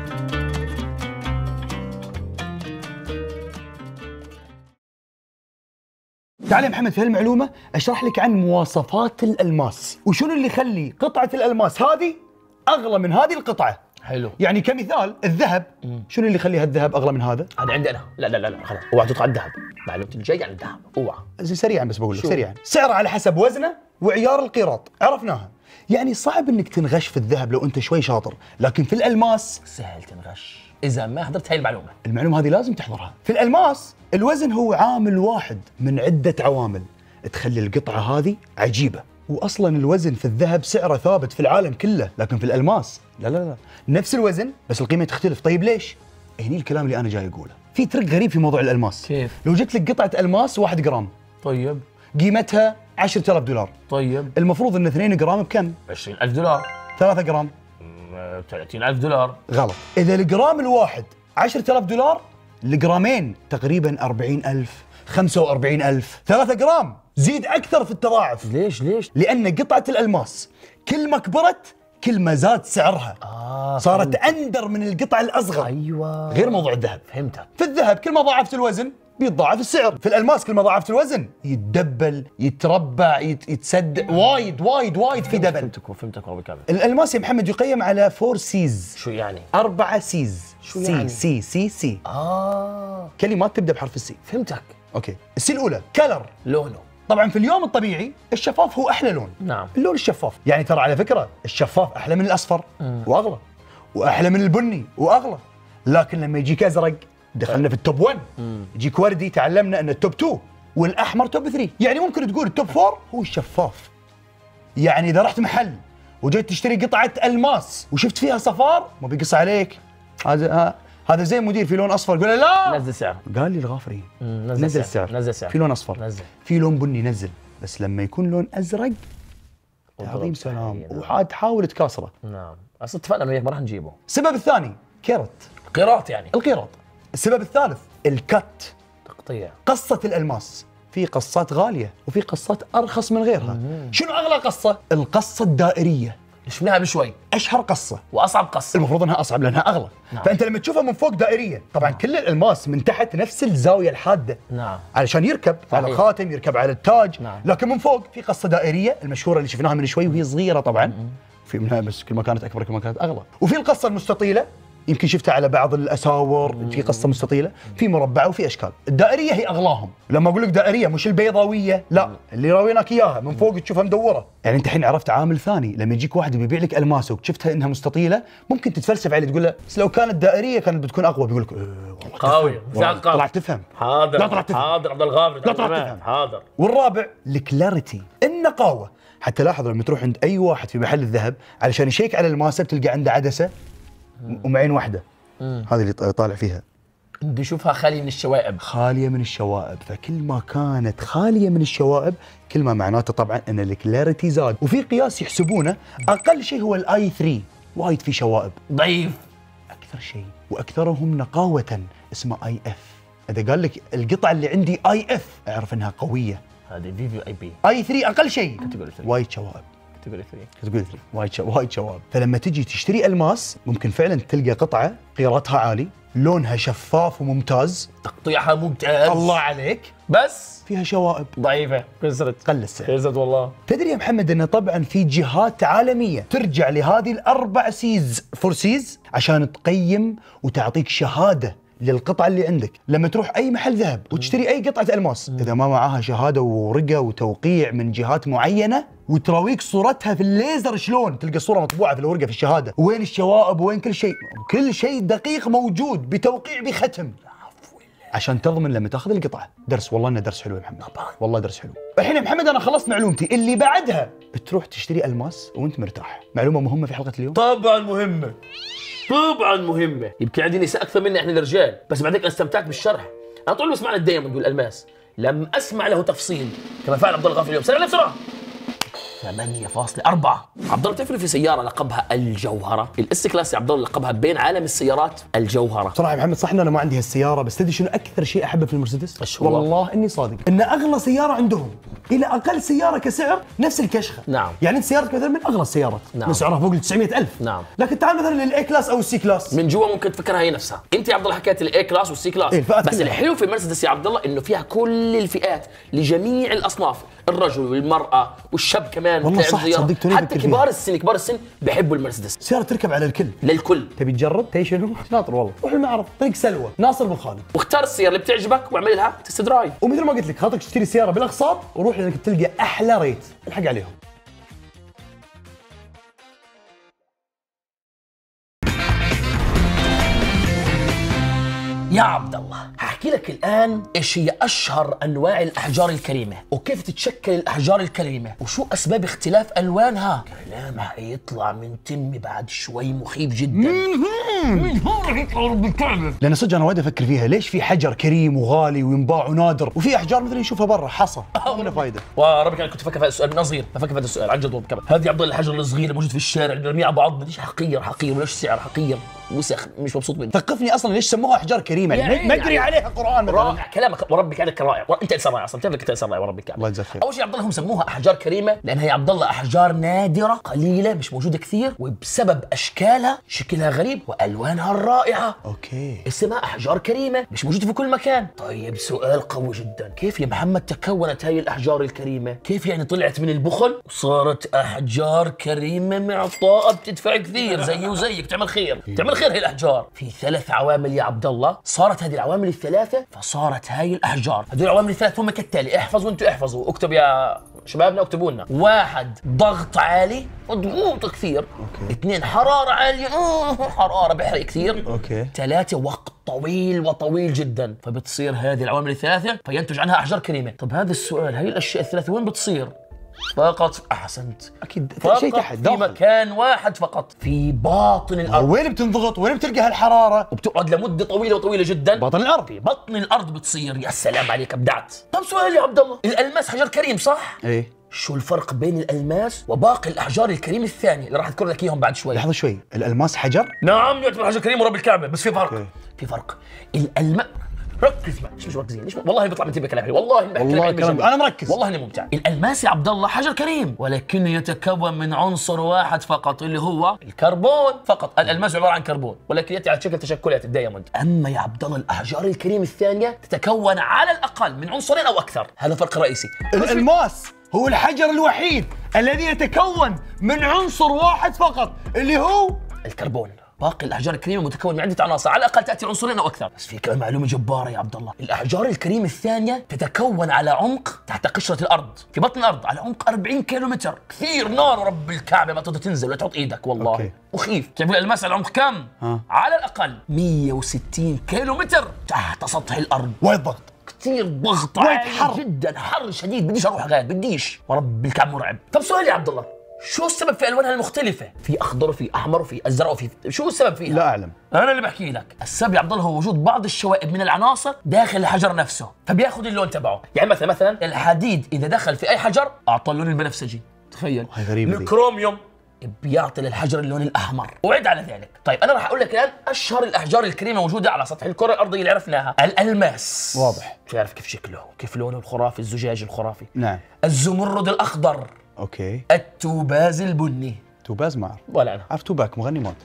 تعال يا محمد في هالمعلومة أشرح لك عن مواصفات الألماس وشنو اللي يخلي قطعة الألماس هذه أغلى من هذه القطعة. حلو. يعني كمثال الذهب، شنو اللي يخلي هالذهب أغلى من هذا؟ هذا عندي أنا. لا لا لا لا خلاص اوعى تطلع الذهب. معلومتي الجاية عن الذهب اوعى. زي سريعا بس بقول لك شو؟ سريعا. سعره على حسب وزنه وعيار القيراط عرفناها. يعني صعب انك تنغش في الذهب لو انت شوي شاطر، لكن في الألماس سهل تنغش إذا ما حضرت هاي المعلومة. المعلومة هذه لازم تحضرها. في الألماس الوزن هو عامل واحد من عدة عوامل تخلي القطعة هذه عجيبة، وأصلا الوزن في الذهب سعره ثابت في العالم كله، لكن في الألماس لا لا لا نفس الوزن بس القيمة تختلف. طيب ليش؟ هني الكلام اللي أنا جاي أقوله. في ترك غريب في موضوع الألماس. كيف؟ لو جت لك قطعة ألماس واحد جرام طيب قيمتها عشرة آلاف دولار، طيب المفروض ان اثنين جرام بكم؟ عشرين ألف دولار. ثلاثة جرام. ثلاثين ألف دولار. غلط. إذا الجرام الواحد عشرة آلاف دولار، الجرامين تقريبا أربعين ألف، خمسة وأربعين ألف. ثلاثة جرام زيد أكثر في التضاعف. ليش ليش؟ لأن قطعة الألماس كل ما كبرت كل ما زاد سعرها. آه صارت أندر من القطع الأصغر. أيوة غير موضوع الذهب. فهمتك. في الذهب كل ما ضاعفت الوزن بيتضاعف السعر، في الألماس كل ما ضاعفت الوزن يتدبل يتربع يت... يتسد وايد وايد وايد في دبل. فهمتك وفهمتك وربي كامل. الألماس يا محمد يقيم على فور سيز. شو يعني؟ أربعة سيز. شو سي يعني؟ سي سي سي آه كلمات تبدأ بحرف السي. فهمتك. أوكي. السي الأولى كلر. لونه. طبعا في اليوم الطبيعي الشفاف هو أحلى لون. نعم. اللون الشفاف. يعني ترى على فكرة الشفاف أحلى من الأصفر وأغلى، وأحلى من البني وأغلى، لكن لما يجيك أزرق دخلنا في التوب واحد. يجيك وردي تعلمنا ان التوب اثنين والاحمر توب ثلاثة. يعني ممكن تقول التوب أربعة هو الشفاف. يعني اذا رحت محل وجيت تشتري قطعه الماس وشفت فيها صفار ما بيقص عليك، هذا هذا زي مدير في لون اصفر قول له لا نزل سعر. قال لي الغافري نزل, نزل السعر. السعر، نزل سعر. في لون اصفر، نزل. في لون بني، نزل. بس لما يكون لون ازرق عظيم سلام، وعاد حاول تكاسره. نعم اصلا اتفقنا انه ما راح نجيبه. السبب الثاني كيرت، قيراط يعني القيراط. السبب الثالث الكت، تقطيع. قصة الألماس. في قصات غالية وفي قصات أرخص من غيرها. شنو أغلى قصة؟ القصة الدائرية، شفناها بشوي. أشهر قصة، واصعب قصه. المفروض أنها أصعب لأنها أغلى. نعم. فأنت لما تشوفها من فوق دائرية، طبعا نعم. كل الألماس من تحت نفس الزاوية الحادة. نعم. علشان يركب على صحيح. الخاتم، يركب على التاج. نعم. لكن من فوق في قصة دائرية المشهورة اللي شفناها من شوي وهي صغيرة طبعا. في منها بس كل ما كانت أكبر كل ما كانت أغلى. وفي القصة المستطيلة، يمكن شفتها على بعض الاساور، في قصه مستطيله، في مربعه وفي اشكال. الدائريه هي اغلاهم. لما اقول لك دائريه مش البيضاويه، لا، اللي راويناك اياها من فوق تشوفها مدوره. يعني انت الحين عرفت عامل ثاني، لما يجيك واحد بيبيع لك الماسه وشفتها انها مستطيله، ممكن تتفلسف عليه تقول له بس لو كانت دائريه كانت بتكون اقوى، بيقول لك إيه والله قوي مثقف، طلعت تفهم. حاضر. لا طلعت تفهم. حاضر عبد الغافر. لا طلعت تفهم. حاضر. والرابع الكلاريتي، النقاوه. حتى لاحظ لما تروح عند اي واحد في محل الذهب علشان يشيك على الماسه بتلقى عنده عدسه ومعين واحده. هذه اللي طالع فيها بدي اشوفها خاليه من الشوائب. خاليه من الشوائب، فكل ما كانت خاليه من الشوائب كل ما معناته طبعا ان الكلاريتي زاد. وفي قياس يحسبونه اقل شيء هو الاي ثلاثة، وايد في شوائب. ضعيف اكثر شيء واكثرهم نقاوه اسمه اي اف. اذا قال لك القطعه اللي عندي اي اف اعرف انها قويه. هذه في في اي بي. اي ثلاثة اقل شيء كاتيجوري ثلاثة. وايد شوائب. كاتيجوري ثلاثة. كاتيجوري ثلاثة وايد شو... وايد شوائب. فلما تجي تشتري الماس ممكن فعلا تلقى قطعه قيرتها عالي، لونها شفاف وممتاز، تقطيعها ممتاز، الله عليك، بس فيها شوائب ضعيفه. خسرت. قل السعر. خسرت والله. تدري يا محمد ان طبعا في جهات عالميه ترجع لهذه الاربع سيز فور سيز عشان تقيم وتعطيك شهاده للقطعه اللي عندك. لما تروح اي محل ذهب وتشتري اي قطعه الماس، اذا ما معاها شهاده ورقه وتوقيع من جهات معينه وتراويك صورتها في الليزر، شلون تلقى الصوره مطبوعه في الورقه في الشهاده، وين الشوائب وين كل شيء، كل شيء دقيق موجود بتوقيع بختم، عشان تضمن لما تاخذ القطعه. درس، والله انه درس حلو يا محمد، والله درس حلو. الحين يا محمد انا خلصت معلومتي، اللي بعدها بتروح تشتري الماس وانت مرتاح. معلومه مهمه في حلقه اليوم. طبعا مهمه، طبعا مهمه. يمكن عندي نساء اكثر منا احنا الرجال، بس بعدين انا استمتعت بالشرح. انا طول ما سمعنا الدايموند والالماس لم اسمع له تفصيل كما فعل عبد الله الغافر اليوم. سرع لي بسرعه. ثمانية فاصلة أربعة. عبد الله بتعرف في سيارة لقبها الجوهرة؟ الاس كلاس يا عبد الله لقبها بين عالم السيارات الجوهرة. صراحة يا محمد صح انه انا ما عندي هالسيارة، بس تدري شنو أكثر شيء أحبه في المرسيدس؟ إيش هو؟ والله إني صادق، إن أغلى سيارة عندهم إلى أقل سيارة كسعر نفس الكشخة. نعم. يعني أنت سيارتك مثلا من أغلى السيارات، نعم. من سعرها فوق ال تسعمئة ألف. نعم. لكن تعال مثلا للإي كلاس أو السي كلاس، من جوا ممكن تفكرها هي نفسها. انت يا عبد الله حكيت الاي كلاس والسي كلاس، إيه الفئات بس كلها. الحلو في المرسيدس يا عبد الله انه فيها كل الفئات لجميع الاصناف، الرجل والمرأة والشاب كمان. والله صح، الزيارة. صدق توني حتى بفكر كبار فيها. السن كبار السن بيحبوا المرسيدس. سيارة تركب على الكل، للكل. تبي تجرب؟ تبي شنو؟ ناطر والله، روح المعرض طريق سلوى ناصر بن خالد، واختار السيارة اللي بتعجبك واعمل لها تست درايف. ومثل ما قلت لك خاطرك تشتري سيارة بالاقساط وروح لانك تلقى احلى ريت، الحق عليهم. يا عبد الله هحكي لك الآن إيش هي أشهر أنواع الأحجار الكريمة وكيف تتشكل الأحجار الكريمة وشو أسباب اختلاف ألوانها. كلام حيطلع من تمي بعد شوي مخيف جدا. من هون رح يطلع رب الكعبة. لان صدق انا وايد افكر فيها، ليش في حجر كريم وغالي وينباع ونادر، وفي احجار مثلا نشوفها برا حصى ما منها فايده. وربك انا كنت افكر في هذا السؤال من أنا صغير، بفكر في هذا السؤال عن جد والله. هذه عبد الله الحجر الصغير الموجود في الشارع نرميه على بعض، بديش حقير حقير ولاش سعر حقير وسخ، مش مبسوط منه. ثقفني اصلا ليش سموها احجار كريمه، يعني ما ادري عليها قران مثلا. رائع كلامك وربك عليك رائع، انت انسان رائع اصلا، بتعرف انت انسان رائع وربك. الله يجزاك خير. اول شيء يا عبد الله هم سموها احجار كريمه لانها يا عبد الله احجار نادره قليله مش موجوده كثير، وبسبب اشكالها شكلها غريب والوانها الرائعه اوكي اسمها احجار كريمه مش موجوده في كل مكان. طيب سؤال قوي جدا، كيف يا محمد تكونت هاي الاحجار الكريمه؟ كيف يعني طلعت من البخل وصارت احجار كريمه معطاءه بتدفع كثير زي وزيك تعمل خير، تعمل خير هي الاحجار؟ في ثلاث عوامل يا عبد الله صارت هذه العوامل الثلاثه فصارت هاي الاحجار. هذول العوامل الثلاث هم كالتالي، احفظ وانتم احفظوا، اكتب يا شبابنا اكتبوا لنا. واحد ضغط عالي، ضغوط كثير. أوكي. اثنين حراره عاليه، آه حراره بحرق كثير. اوكي. ثلاثة وقت طويل وطويل جدا، فبتصير هذه العوامل الثلاثة فينتج عنها أحجار كريمة. طب هذا السؤال، هاي الأشياء الثلاثة وين بتصير؟ فقط أحسنت، اكيد فقط شيء تحت في داخل. مكان واحد فقط، في باطن الأرض. وين بتنضغط؟ وين بتلقى هالحراره؟ وبتقعد لمدة طويلة وطويلة جدا. باطن الارض. في بطن الأرض بتصير. يا سلام عليك، أبدعت. طب سؤال يا عبد الله، الألماس حجر كريم صح؟ ايه. شو الفرق بين الألماس وباقي الأحجار الكريمة الثانية اللي راح أذكر لك إياهم بعد شوي؟ لحظه شوي، الالماس حجر؟ نعم يعتبر حجر كريم ورب الكعبة، بس في فرق. أوكي. في فرق. الألماس، ركز معي. ليش مش مركزين؟ ليش والله بيطلع من تبع كلام حلو، والله بحكي والله كلام كلام جميل. انا مركز. والله انه ممتع. الألماس يا عبد الله حجر كريم، ولكنه يتكون من عنصر واحد فقط اللي هو الكربون فقط. الألماس عبارة عن كربون، ولكن يأتي على شكل تشكلات الدايموند. أما يا عبد الله الأحجار الكريم الثانية تتكون على الأقل من عنصرين أو أكثر، هذا فرق رئيسي. الالماس هو الحجر الوحيد الذي يتكون من عنصر واحد فقط اللي هو الكربون. باقي الاحجار الكريمه متكون من عده عناصر، على الاقل تاتي عنصرين او اكثر. بس في كمان معلومه جباره يا عبد الله، الاحجار الكريمه الثانيه تتكون على عمق تحت قشره الارض، في بطن الارض على عمق أربعين كيلومتر. كثير نار ورب الكعبه ما تقدر تنزل ولا تحط ايدك والله. أوكي. وخيف. تعرف الالماس على عمق كم؟ ها. على الاقل مية وستين كيلومتر تحت سطح الارض. وايد ضغط. كثير ضغط وايد عالي حر. جدا، حر شديد، بديش اروح غاد، بديش ورب الكعبه مرعب. طب سؤال يا عبد الله، شو السبب في الوانها المختلفه؟ في اخضر وفي احمر وفي ازرق وفي، شو السبب فيها؟ لا اعلم. انا اللي بحكي لك. السبب يا عبد الله هو وجود بعض الشوائب من العناصر داخل الحجر نفسه، فبياخذ اللون تبعه. يعني مثلا مثلا الحديد اذا دخل في اي حجر اعطى اللون البنفسجي، تخيل. هاي غريبة دي. الكروميوم بيعطي للحجر اللون الاحمر، وعد على ذلك. طيب انا راح اقول لك الان اشهر الاحجار الكريمه موجوده على سطح الكره الارضيه اللي عرفناها. الالماس واضح. تعرف كيف شكله، كيف لونه الخرافي، الزجاج الخرافي. نعم. الزمرد الاخضر، اوكي. التوباز البني. توباز ما اعرف. ولا انا عارف توباك مغني موت.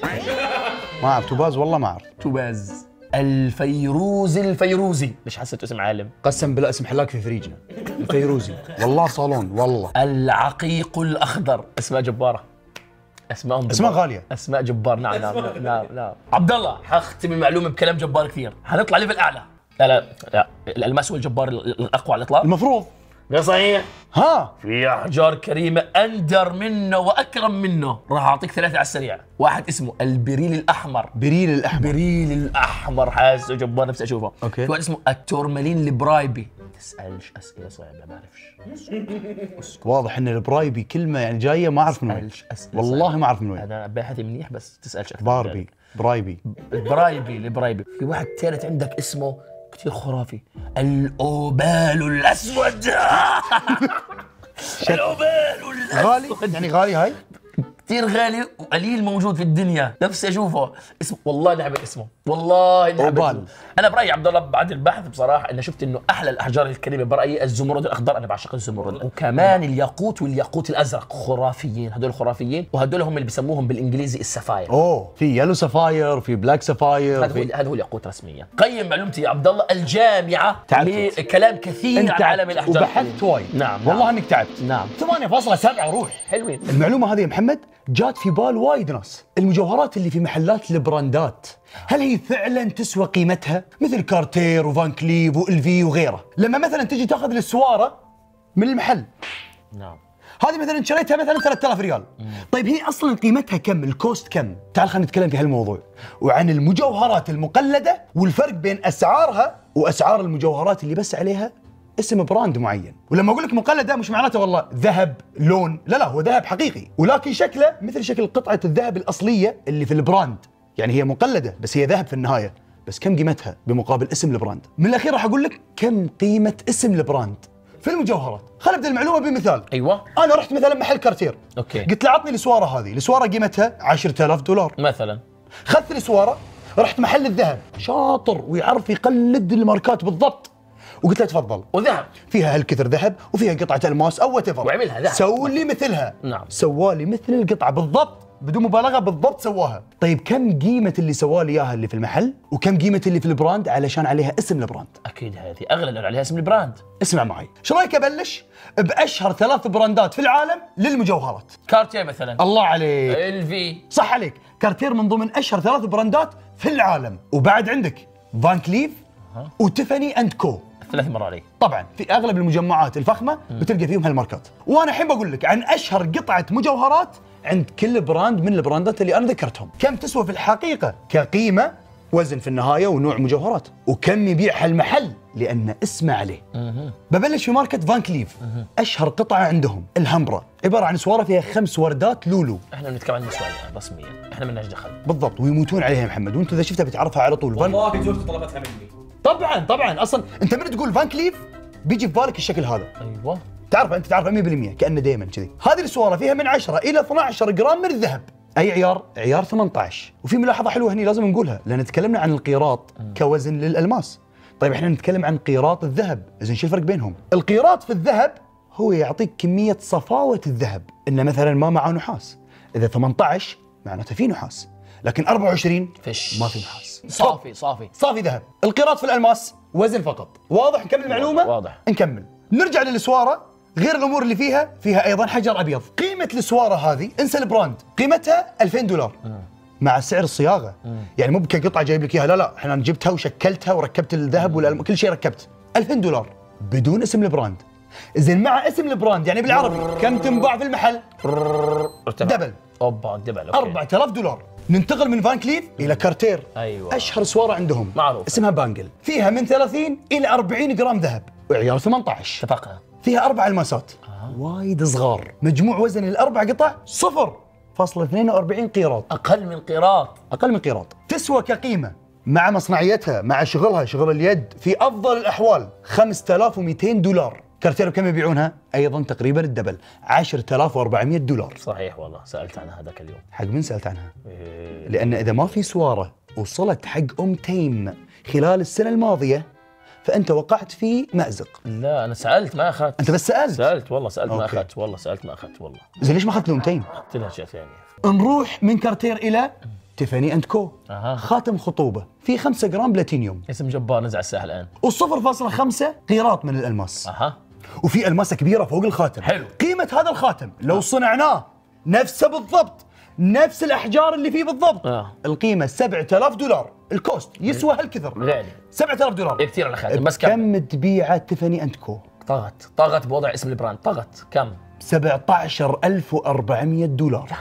ما اعرف توباز والله ما اعرف. توباز. الفيروز الفيروزي، مش حسيت اسم عالم. قسم بالله اسم حلاك في فريجنا. الفيروزي والله صالون والله. العقيق الاخضر، اسماء جباره، اسماء اسماء غاليه. اسماء جبار. نعم نعم نعم نعم. عبد الله حختم المعلومه بكلام جبار كثير، حنطلع ليفل اعلى. لا لا لا، الالماس هو الجبار الاقوى على الاطلاق. المفروض. غير صحيح. ها. في احجار كريمه اندر منه واكرم منه، راح اعطيك ثلاثه على السريع. واحد اسمه البريل الاحمر. بريل الاحمر. بريل الاحمر، حاسه جبار نفسي اشوفه. أوكي. في واحد اسمه التورمالين البرايبي. تسالش اسئله صعبه، ما بعرفش. واضح ان البرايبي كلمه يعني جايه ما اعرف من وين. تسالش اسئله والله صعبة. ما اعرف من وين. انا باحثي منيح، بس تسالش اكثر. باربي. برايبي. البرايبي البرايبي. في واحد ثالث عندك اسمه كثير خرافي، الاوبال الاسود. الاوبال الاسود غالي يعني غالي هاي. كثير غالي وقليل موجود في الدنيا، نفسي اشوفه. اسمه والله نعم اسمه، والله نعم أوبال. اسمه. انا برايي عبد الله بعد البحث بصراحه اني شفت انه احلى الاحجار الكريمه برايي الزمرد الاخضر، انا بعشق الزمرد، وكمان الياقوت والياقوت الازرق خرافيين، هدول خرافيين، وهدول هم اللي بيسموهم بالانجليزي السفاير. اوه في يلو سفاير، في بلاك سفاير، هذا هو في هذا هو الياقوت رسميا. قيم معلومتي يا عبد الله الجامعه تعبت. لكلام كثير عن عالم الاحجار وبحثت وايد. نعم والله نعم. انك تعبت. نعم ثمانية فاصلة سبعة روح. حلوين. المعلومة هذه يا محمد جات في بال وايد ناس. المجوهرات اللي في محلات البراندات هل هي فعلا تسوى قيمتها؟ مثل كارتير وفان كليف والفي وغيره. لما مثلا تجي تاخذ السوارة من المحل، نعم، هذه مثلا شريتها مثلا ثلاثة آلاف ريال. طيب هي اصلا قيمتها كم؟ الكوست كم؟ تعال خلينا نتكلم في هالموضوع وعن المجوهرات المقلدة والفرق بين اسعارها واسعار المجوهرات اللي بس عليها اسم براند معين. ولما اقول لك مقلده مش معناته والله ذهب لون، لا لا، هو ذهب حقيقي ولكن شكله مثل شكل قطعه الذهب الاصليه اللي في البراند. يعني هي مقلده بس هي ذهب في النهايه. بس كم قيمتها بمقابل اسم البراند؟ من الاخير راح اقول لك كم قيمه اسم البراند في المجوهرات. خلينا نبدا المعلومه بمثال. ايوه. انا رحت مثلا محل كارتير، اوكي، قلت له عطني السواره هذه، السواره قيمتها عشرة آلاف دولار مثلا. خذت السواره، رحت محل الذهب شاطر ويعرف يقلد الماركات بالضبط، وقلت له تفضل، وذهب فيها هالكثر ذهب وفيها قطعه الماس او وات ايفر، وعملها ذهب، سووا لي مثلها. نعم، سوالي مثل القطعه بالضبط بدون مبالغه، بالضبط سواها. طيب كم قيمه اللي سوالي اياها اللي في المحل وكم قيمه اللي في البراند علشان عليها اسم البراند؟ اكيد هذه اغلى لانه عليها اسم البراند. اسمع معي، شو رايك ابلش باشهر ثلاث براندات في العالم للمجوهرات؟ كارتير مثلا. الله عليك، الفي. صح عليك، كارتير من ضمن اشهر ثلاث براندات في العالم. وبعد عندك فان كليف وتيفاني اند كو. ثلاث مرة علي. طبعا في اغلب المجمعات الفخمه بتلقى فيهم هالماركات. وانا الحين بقول لك عن اشهر قطعه مجوهرات عند كل براند من البراندات اللي انا ذكرتهم. كم تسوى في الحقيقه كقيمه، وزن في النهايه ونوع مجوهرات، وكم يبيعها المحل لان اسمه عليه. ببلش في ماركه فان كليف. اشهر قطعه عندهم الهمبرا، عباره عن سواره فيها خمس وردات لولو. احنا بنتكلم عن نسوان رسميا، احنا مالناش دخل. بالضبط، ويموتون عليها يا محمد، وانت اذا شفتها بتعرفها على طول. فان والله زوجتي طلبتها مني. طبعا طبعا اصلا انت من تقول فان كليف بيجي في بالك الشكل هذا. ايوه تعرف انت تعرف مية بالمية كانه دائما كذي. هذه السواره فيها من عشرة الى اثنا عشر جرام من الذهب. اي عيار؟ عيار ثمانية عشر. وفي ملاحظه حلوه هني لازم نقولها، لان تكلمنا عن القيراط كوزن للالماس. طيب احنا نتكلم عن قيراط الذهب، زين شو الفرق بينهم؟ القيراط في الذهب هو يعطيك كميه صفاوه الذهب، انه مثلا ما معه نحاس. اذا ثمانية عشر معناته في نحاس، لكن أربعة وعشرين فش ما في نحاس، صافي صافي صافي ذهب. القيراط في الالماس وزن فقط. واضح؟ نكمل المعلومه؟ واضح. نكمل. نرجع للسواره، غير الامور اللي فيها، فيها ايضا حجر ابيض. قيمه السواره هذه انسى البراند، قيمتها ألفين دولار مع سعر الصياغه. يعني مو كقطعه جايب لك اياها، لا لا، احنا جبتها وشكلتها وركبت الذهب والألم... كل شيء ركبت. ألفين دولار بدون اسم البراند. زين مع اسم البراند يعني بالعربي كم تنباع في المحل؟ دبل. اوبا دبل. أوكي. أربعة آلاف دولار. ننتقل من فان كليف الى كارتير. ايوه اشهر سواره عندهم معروف، اسمها بانجل، فيها من ثلاثين الى أربعين جرام ذهب وعيار ثمانية عشر. اتفقنا. فيها اربع الماسات آه. وايد صغار. مجموع وزن الاربع قطع صفر فاصلة اثنين وأربعين قيراط، اقل من قيراط. اقل من قيراط. تسوى كقيمه مع مصنعيتها مع شغلها شغل اليد في افضل الاحوال خمسة آلاف ومئتين دولار. كارتير بكم يبيعونها؟ ايضا تقريبا الدبل، عشرة آلاف وأربعمئة دولار. صحيح والله سالت عنها هذاك اليوم. حق من سالت عنها؟ إيه. لان اذا ما في سواره وصلت حق ام تيم خلال السنه الماضيه فانت وقعت في مازق. لا انا سالت ما اخذت. انت بس سالت؟ سالت والله سالت ما أوكي. اخذت والله سالت ما اخذت والله. زين ليش ما اخذت لهم تيم؟ قلت لها شيء ثاني. نروح من كارتير الى تيفاني اند كو. أها. خاتم خطوبه فيه خمسة جرام بلاتينيوم اسم جبار نزع الساحه الان. وصفر فاصلة خمسة قيراط من الالماس. اها وفي الماسه كبيره فوق الخاتم. حلو. قيمه هذا الخاتم لو صنعناه نفسه بالضبط، نفس الاحجار اللي فيه بالضبط، آه. القيمه سبعة آلاف دولار. الكوست يسوى هالكثر، غالي سبعة آلاف دولار. إيه كثير على خاتم بس كم؟ كم تبيعه تيفاني اند كو؟ طغت طغت بوضع اسم البراند طغت كم؟ سبعة عشر ألف وأربعمئة دولار.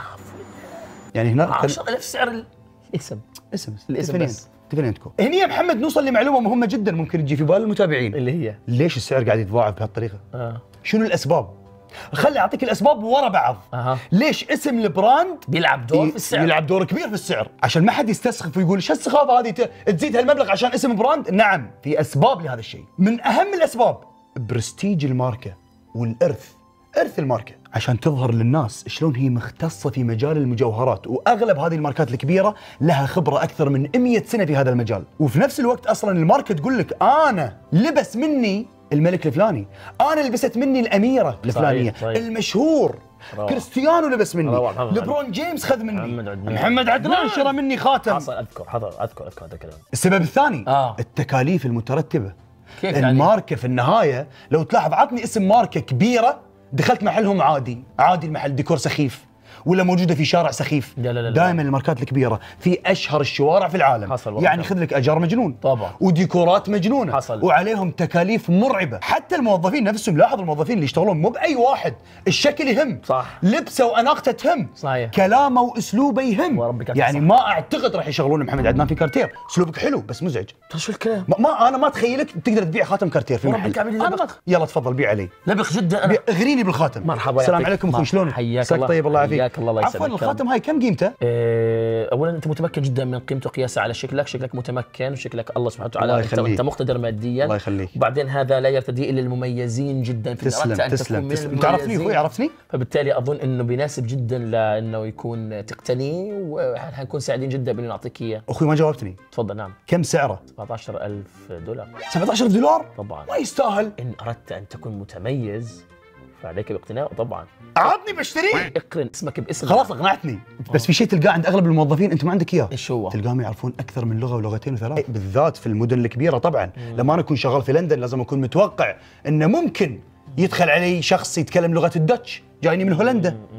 يعني هنا عشرة آلاف سعر الاسم. اسم الاسم تيفاني بس. تيفاني اند كو. هني يا محمد نوصل لمعلومه مهمه جدا ممكن تجي في بال المتابعين. اللي هي ليش السعر قاعد يتضاعف بهالطريقه؟ اه شنو الاسباب؟ خلي اعطيك الاسباب ورا بعض. أها. ليش اسم البراند بيلعب دور في السعر؟ يلعب دور كبير في السعر، عشان ما حد يستسخف ويقول شو السخافه هذه ت- تزيد هالمبلغ عشان اسم براند. نعم في اسباب لهذا الشيء. من اهم الاسباب برستيج الماركه والارث، ارث الماركه، عشان تظهر للناس شلون هي مختصه في مجال المجوهرات. واغلب هذه الماركات الكبيره لها خبره اكثر من مئة سنه في هذا المجال. وفي نفس الوقت اصلا الماركه تقول لك انا لبس مني الملك الفلاني، انا لبست مني الاميره الفلانيه، صحيح. المشهور روعة. كريستيانو لبس مني، روعة. محمد لبرون جيمس خذ مني، محمد عدنان. محمد عدنان شرى مني خاتم. حصل اذكر حضر اذكر اذكر هذا الكلام. السبب الثاني آه. التكاليف المترتبه. كيف يعني؟ الماركه في النهايه لو تلاحظ عطني اسم ماركه كبيره دخلت محلهم عادي، عادي المحل ديكور سخيف ولا موجوده في شارع سخيف. لا لا لا. دائما الماركات الكبيره في اشهر الشوارع في العالم. حصل والله. يعني خذ لك اجار مجنون طبعا. وديكورات مجنونه. حصل. وعليهم تكاليف مرعبه. حتى الموظفين نفسهم، لاحظ الموظفين اللي يشتغلون مو باي واحد، الشكل يهم، صح. لبسه واناقته تهم، صحيح. كلامه واسلوبه يهم. وربك يعني صح. ما اعتقد راح يشغلون محمد عدنان في كارتير. اسلوبك حلو بس مزعج. ترى شو الكلام؟ ما, ما انا ما اتخيلك تقدر تبيع خاتم كارتير في وربك المحل. عامل لي انا لبق. ما أتخ- يلا تفضل بيع علي، لبخ جدا انا. بيع- اغريني بالخاتم. مرحبا. السلام يعطيك- عليكم اخوي، شلونك؟ حياك مساك الله. طيب الله يعافيك. حياك الله، الله عفوا يسلمك. الخاتم هاي كم قيمته؟ إيه، اولا انت متمكن جدا من قيمته وقياسه على شكلك، شكلك متمكن وشكلك الله سبحانه وتعالى الله انت, يخليك. انت مقتدر ماديا. الله يخليك. وبعدين هذا لا يرتدي الا المميزين جدا في تسلم أردت أن تكون تسلم من تسلم. انت عرفتني المميزين. اخوي، عرفتني؟ فبالتالي اظن انه بيناسب جدا لانه يكون تقتنيه، وحنكون سعيدين جدا بانه نعطيك اياه. اخوي ما جاوبتني، تفضل. نعم كم سعره؟ سبعة عشر ألف دولار سبعة عشر دولار؟ طبعا. ما يستاهل. ان اردت ان تكون متميز فعليك باقتنائه طبعا. عطني بشتريه. اقرن اسمك باسم. خلاص اقنعتني. بس في شيء تلقاه عند اغلب الموظفين انت ما عندك اياه. ايش هو؟ تلقاهم يعرفون اكثر من لغه ولغتين وثلاث، بالذات في المدن الكبيره. طبعا لما انا اكون شغال في لندن لازم اكون متوقع انه ممكن يدخل علي شخص يتكلم لغه الدتش جايني من هولندا،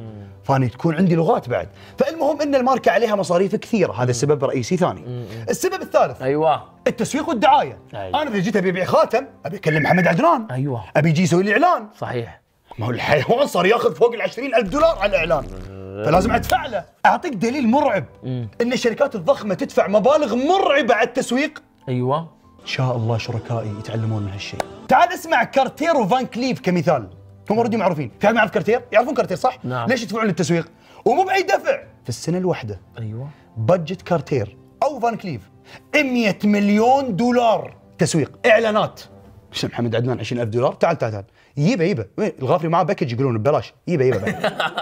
فاني تكون عندي لغات بعد. فالمهم ان الماركه عليها مصاريف كثيره، هذا السبب رئيسي ثاني. السبب الثالث ايوه التسويق والدعايه. أيوة. انا اذا جيت ابي ابيع خاتم ابي اكلم محمد عدنان، ايوه ابي يجي يسوي لي اعلان، صحيح. ما هو الحيوان صار ياخذ فوق ال عشرين ألف دولار على الاعلان، فلازم ادفع له. اعطيك دليل مرعب ان الشركات الضخمه تدفع مبالغ مرعبه على التسويق. ايوه ان شاء الله شركائي يتعلمون من هالشيء. تعال اسمع كارتير وفان كليف كمثال، هم اوريدي معروفين. في حد ما يعرف كارتير؟ يعرفون كارتير صح؟ نعم. ليش يدفعون للتسويق؟ ومو باي دفع، في السنه الواحده ايوه بادجت كارتير او فان كليف مئة مليون دولار تسويق اعلانات. شو محمد عدنان عشرين ألف دولار؟ تعال تعال تعال يبه يبه وين الغافري معاه باكج يقولون ببلاش، يبه يبه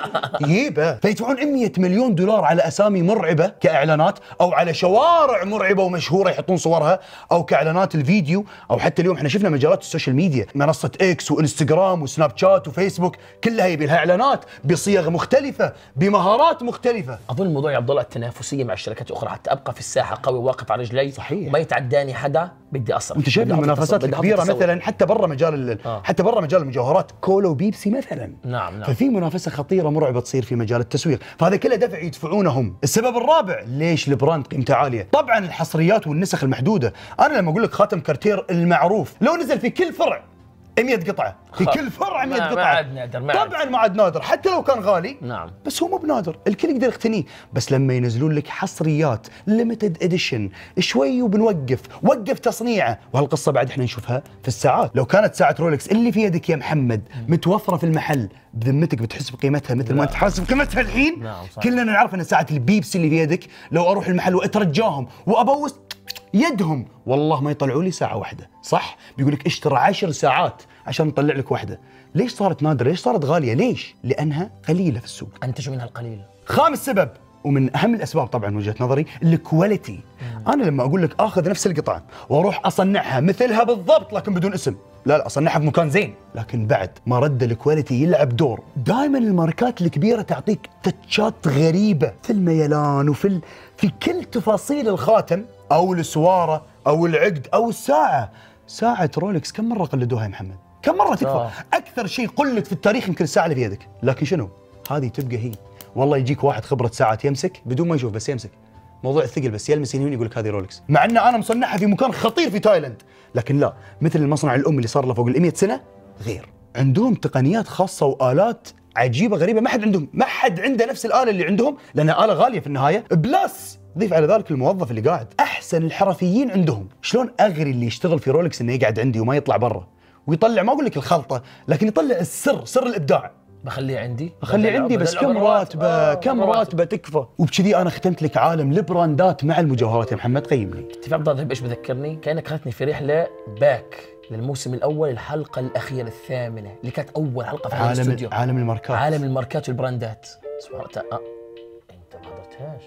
يبه. فيدفعون مئة مليون دولار على اسامي مرعبه كاعلانات، او على شوارع مرعبه ومشهوره يحطون صورها، او كاعلانات الفيديو، او حتى اليوم احنا شفنا مجالات السوشيال ميديا، منصه اكس وانستغرام وسناب شات وفيسبوك، كلها يبي لها اعلانات بصيغ مختلفه بمهارات مختلفه. اظن الموضوع يا عبد الله التنافسيه مع الشركات الاخرى حتى ابقى في الساحه قوي واقف على رجلي، صحيح. وما يتعداني حدا، بدي اصرف. وانت شايف المنافسات الكبيره مثلا حتى برا مجال آه. حتى برا مجال المجوهرات، كولا وبيبسي مثلا. نعم نعم. ففي منافسه خطيره مرعبه تصير في مجال التسويق، فهذا كله دفع يدفعونه هم. السبب الرابع ليش البراند قيمته عاليه، طبعا الحصريات والنسخ المحدوده. انا لما اقول لك خاتم كارتير المعروف لو نزل في كل فرع مئة قطعه، في خ... كل فرع مئة ما قطعه، ما عاد نادر، ما طبعا ما عاد نادر حتى لو كان غالي. نعم. بس هو مو بنادر، الكل يقدر يقتنيه. بس لما ينزلون لك حصريات ليميتد اديشن شوي وبنوقف وقف تصنيعه، وهالقصه بعد احنا نشوفها في الساعات. لو كانت ساعه رولكس اللي في يدك يا محمد متوفره في المحل، بذمتك بتحس بقيمتها مثل ما انت حاسس بقيمتها الحين؟ نعم صح. كلنا نعرف ان ساعه البيبسي اللي في يدك لو اروح المحل واترجاهم وابوس يدهم والله ما يطلعوا لي ساعه واحده، صح؟ بيقول لك اشترى عشر ساعات عشان نطلع لك واحده. ليش صارت نادره؟ ليش صارت غاليه؟ ليش؟ لانها قليله في السوق. انتجوا منها القليل. خامس سبب ومن اهم الاسباب طبعا من وجهه نظري الكواليتي. انا لما اقول لك اخذ نفس القطعه واروح اصنعها مثلها بالضبط لكن بدون اسم، لا لا اصنعها بمكان زين، لكن بعد ما رد الكواليتي يلعب دور. دائما الماركات الكبيره تعطيك تاتشات غريبه في الميلان وفي ال... في كل تفاصيل الخاتم او السواره او العقد او الساعه. ساعه رولكس كم مره قلدوها يا محمد؟ كم مره تكفى؟ آه. اكثر شيء قلد في التاريخ يمكن الساعه اللي في يدك، لكن شنو؟ هذه تبقى هي. والله يجيك واحد خبره ساعات يمسك بدون ما يشوف، بس يمسك موضوع الثقل، بس يلمس يمين يقول لك هذه رولكس، مع ان انا مصنعها في مكان خطير في تايلاند. لكن لا، مثل المصنع الام اللي صار له فوق ال مئة سنه غير، عندهم تقنيات خاصه والات عجيبه غريبه ما حد عندهم، ما حد عنده نفس الاله اللي عندهم، لانها اله غاليه في النهايه. بلس ضيف على ذلك الموظف اللي قاعد، احسن الحرفيين عندهم. شلون اغري اللي يشتغل في رولكس انه يقعد عندي وما يطلع برا ويطلع، ما اقول لك الخلطه، لكن يطلع السر، سر الابداع. بخليه عندي بخليه عندي بس كم راتبه؟ آه كم راتبه تكفى؟ وبكذي انا ختمت لك عالم البراندات مع المجوهرات يا محمد. قيمني. تعرف عبد الله ايش بذكرني؟ كانك اخذتني في رحله باك للموسم الاول، الحلقه الاخيره الثامنه اللي كانت اول حلقه في هذا عالم الاستوديو، عالم الماركات، عالم الماركات والبراندات. سبحان الله. آه. انت ما حضرتهاش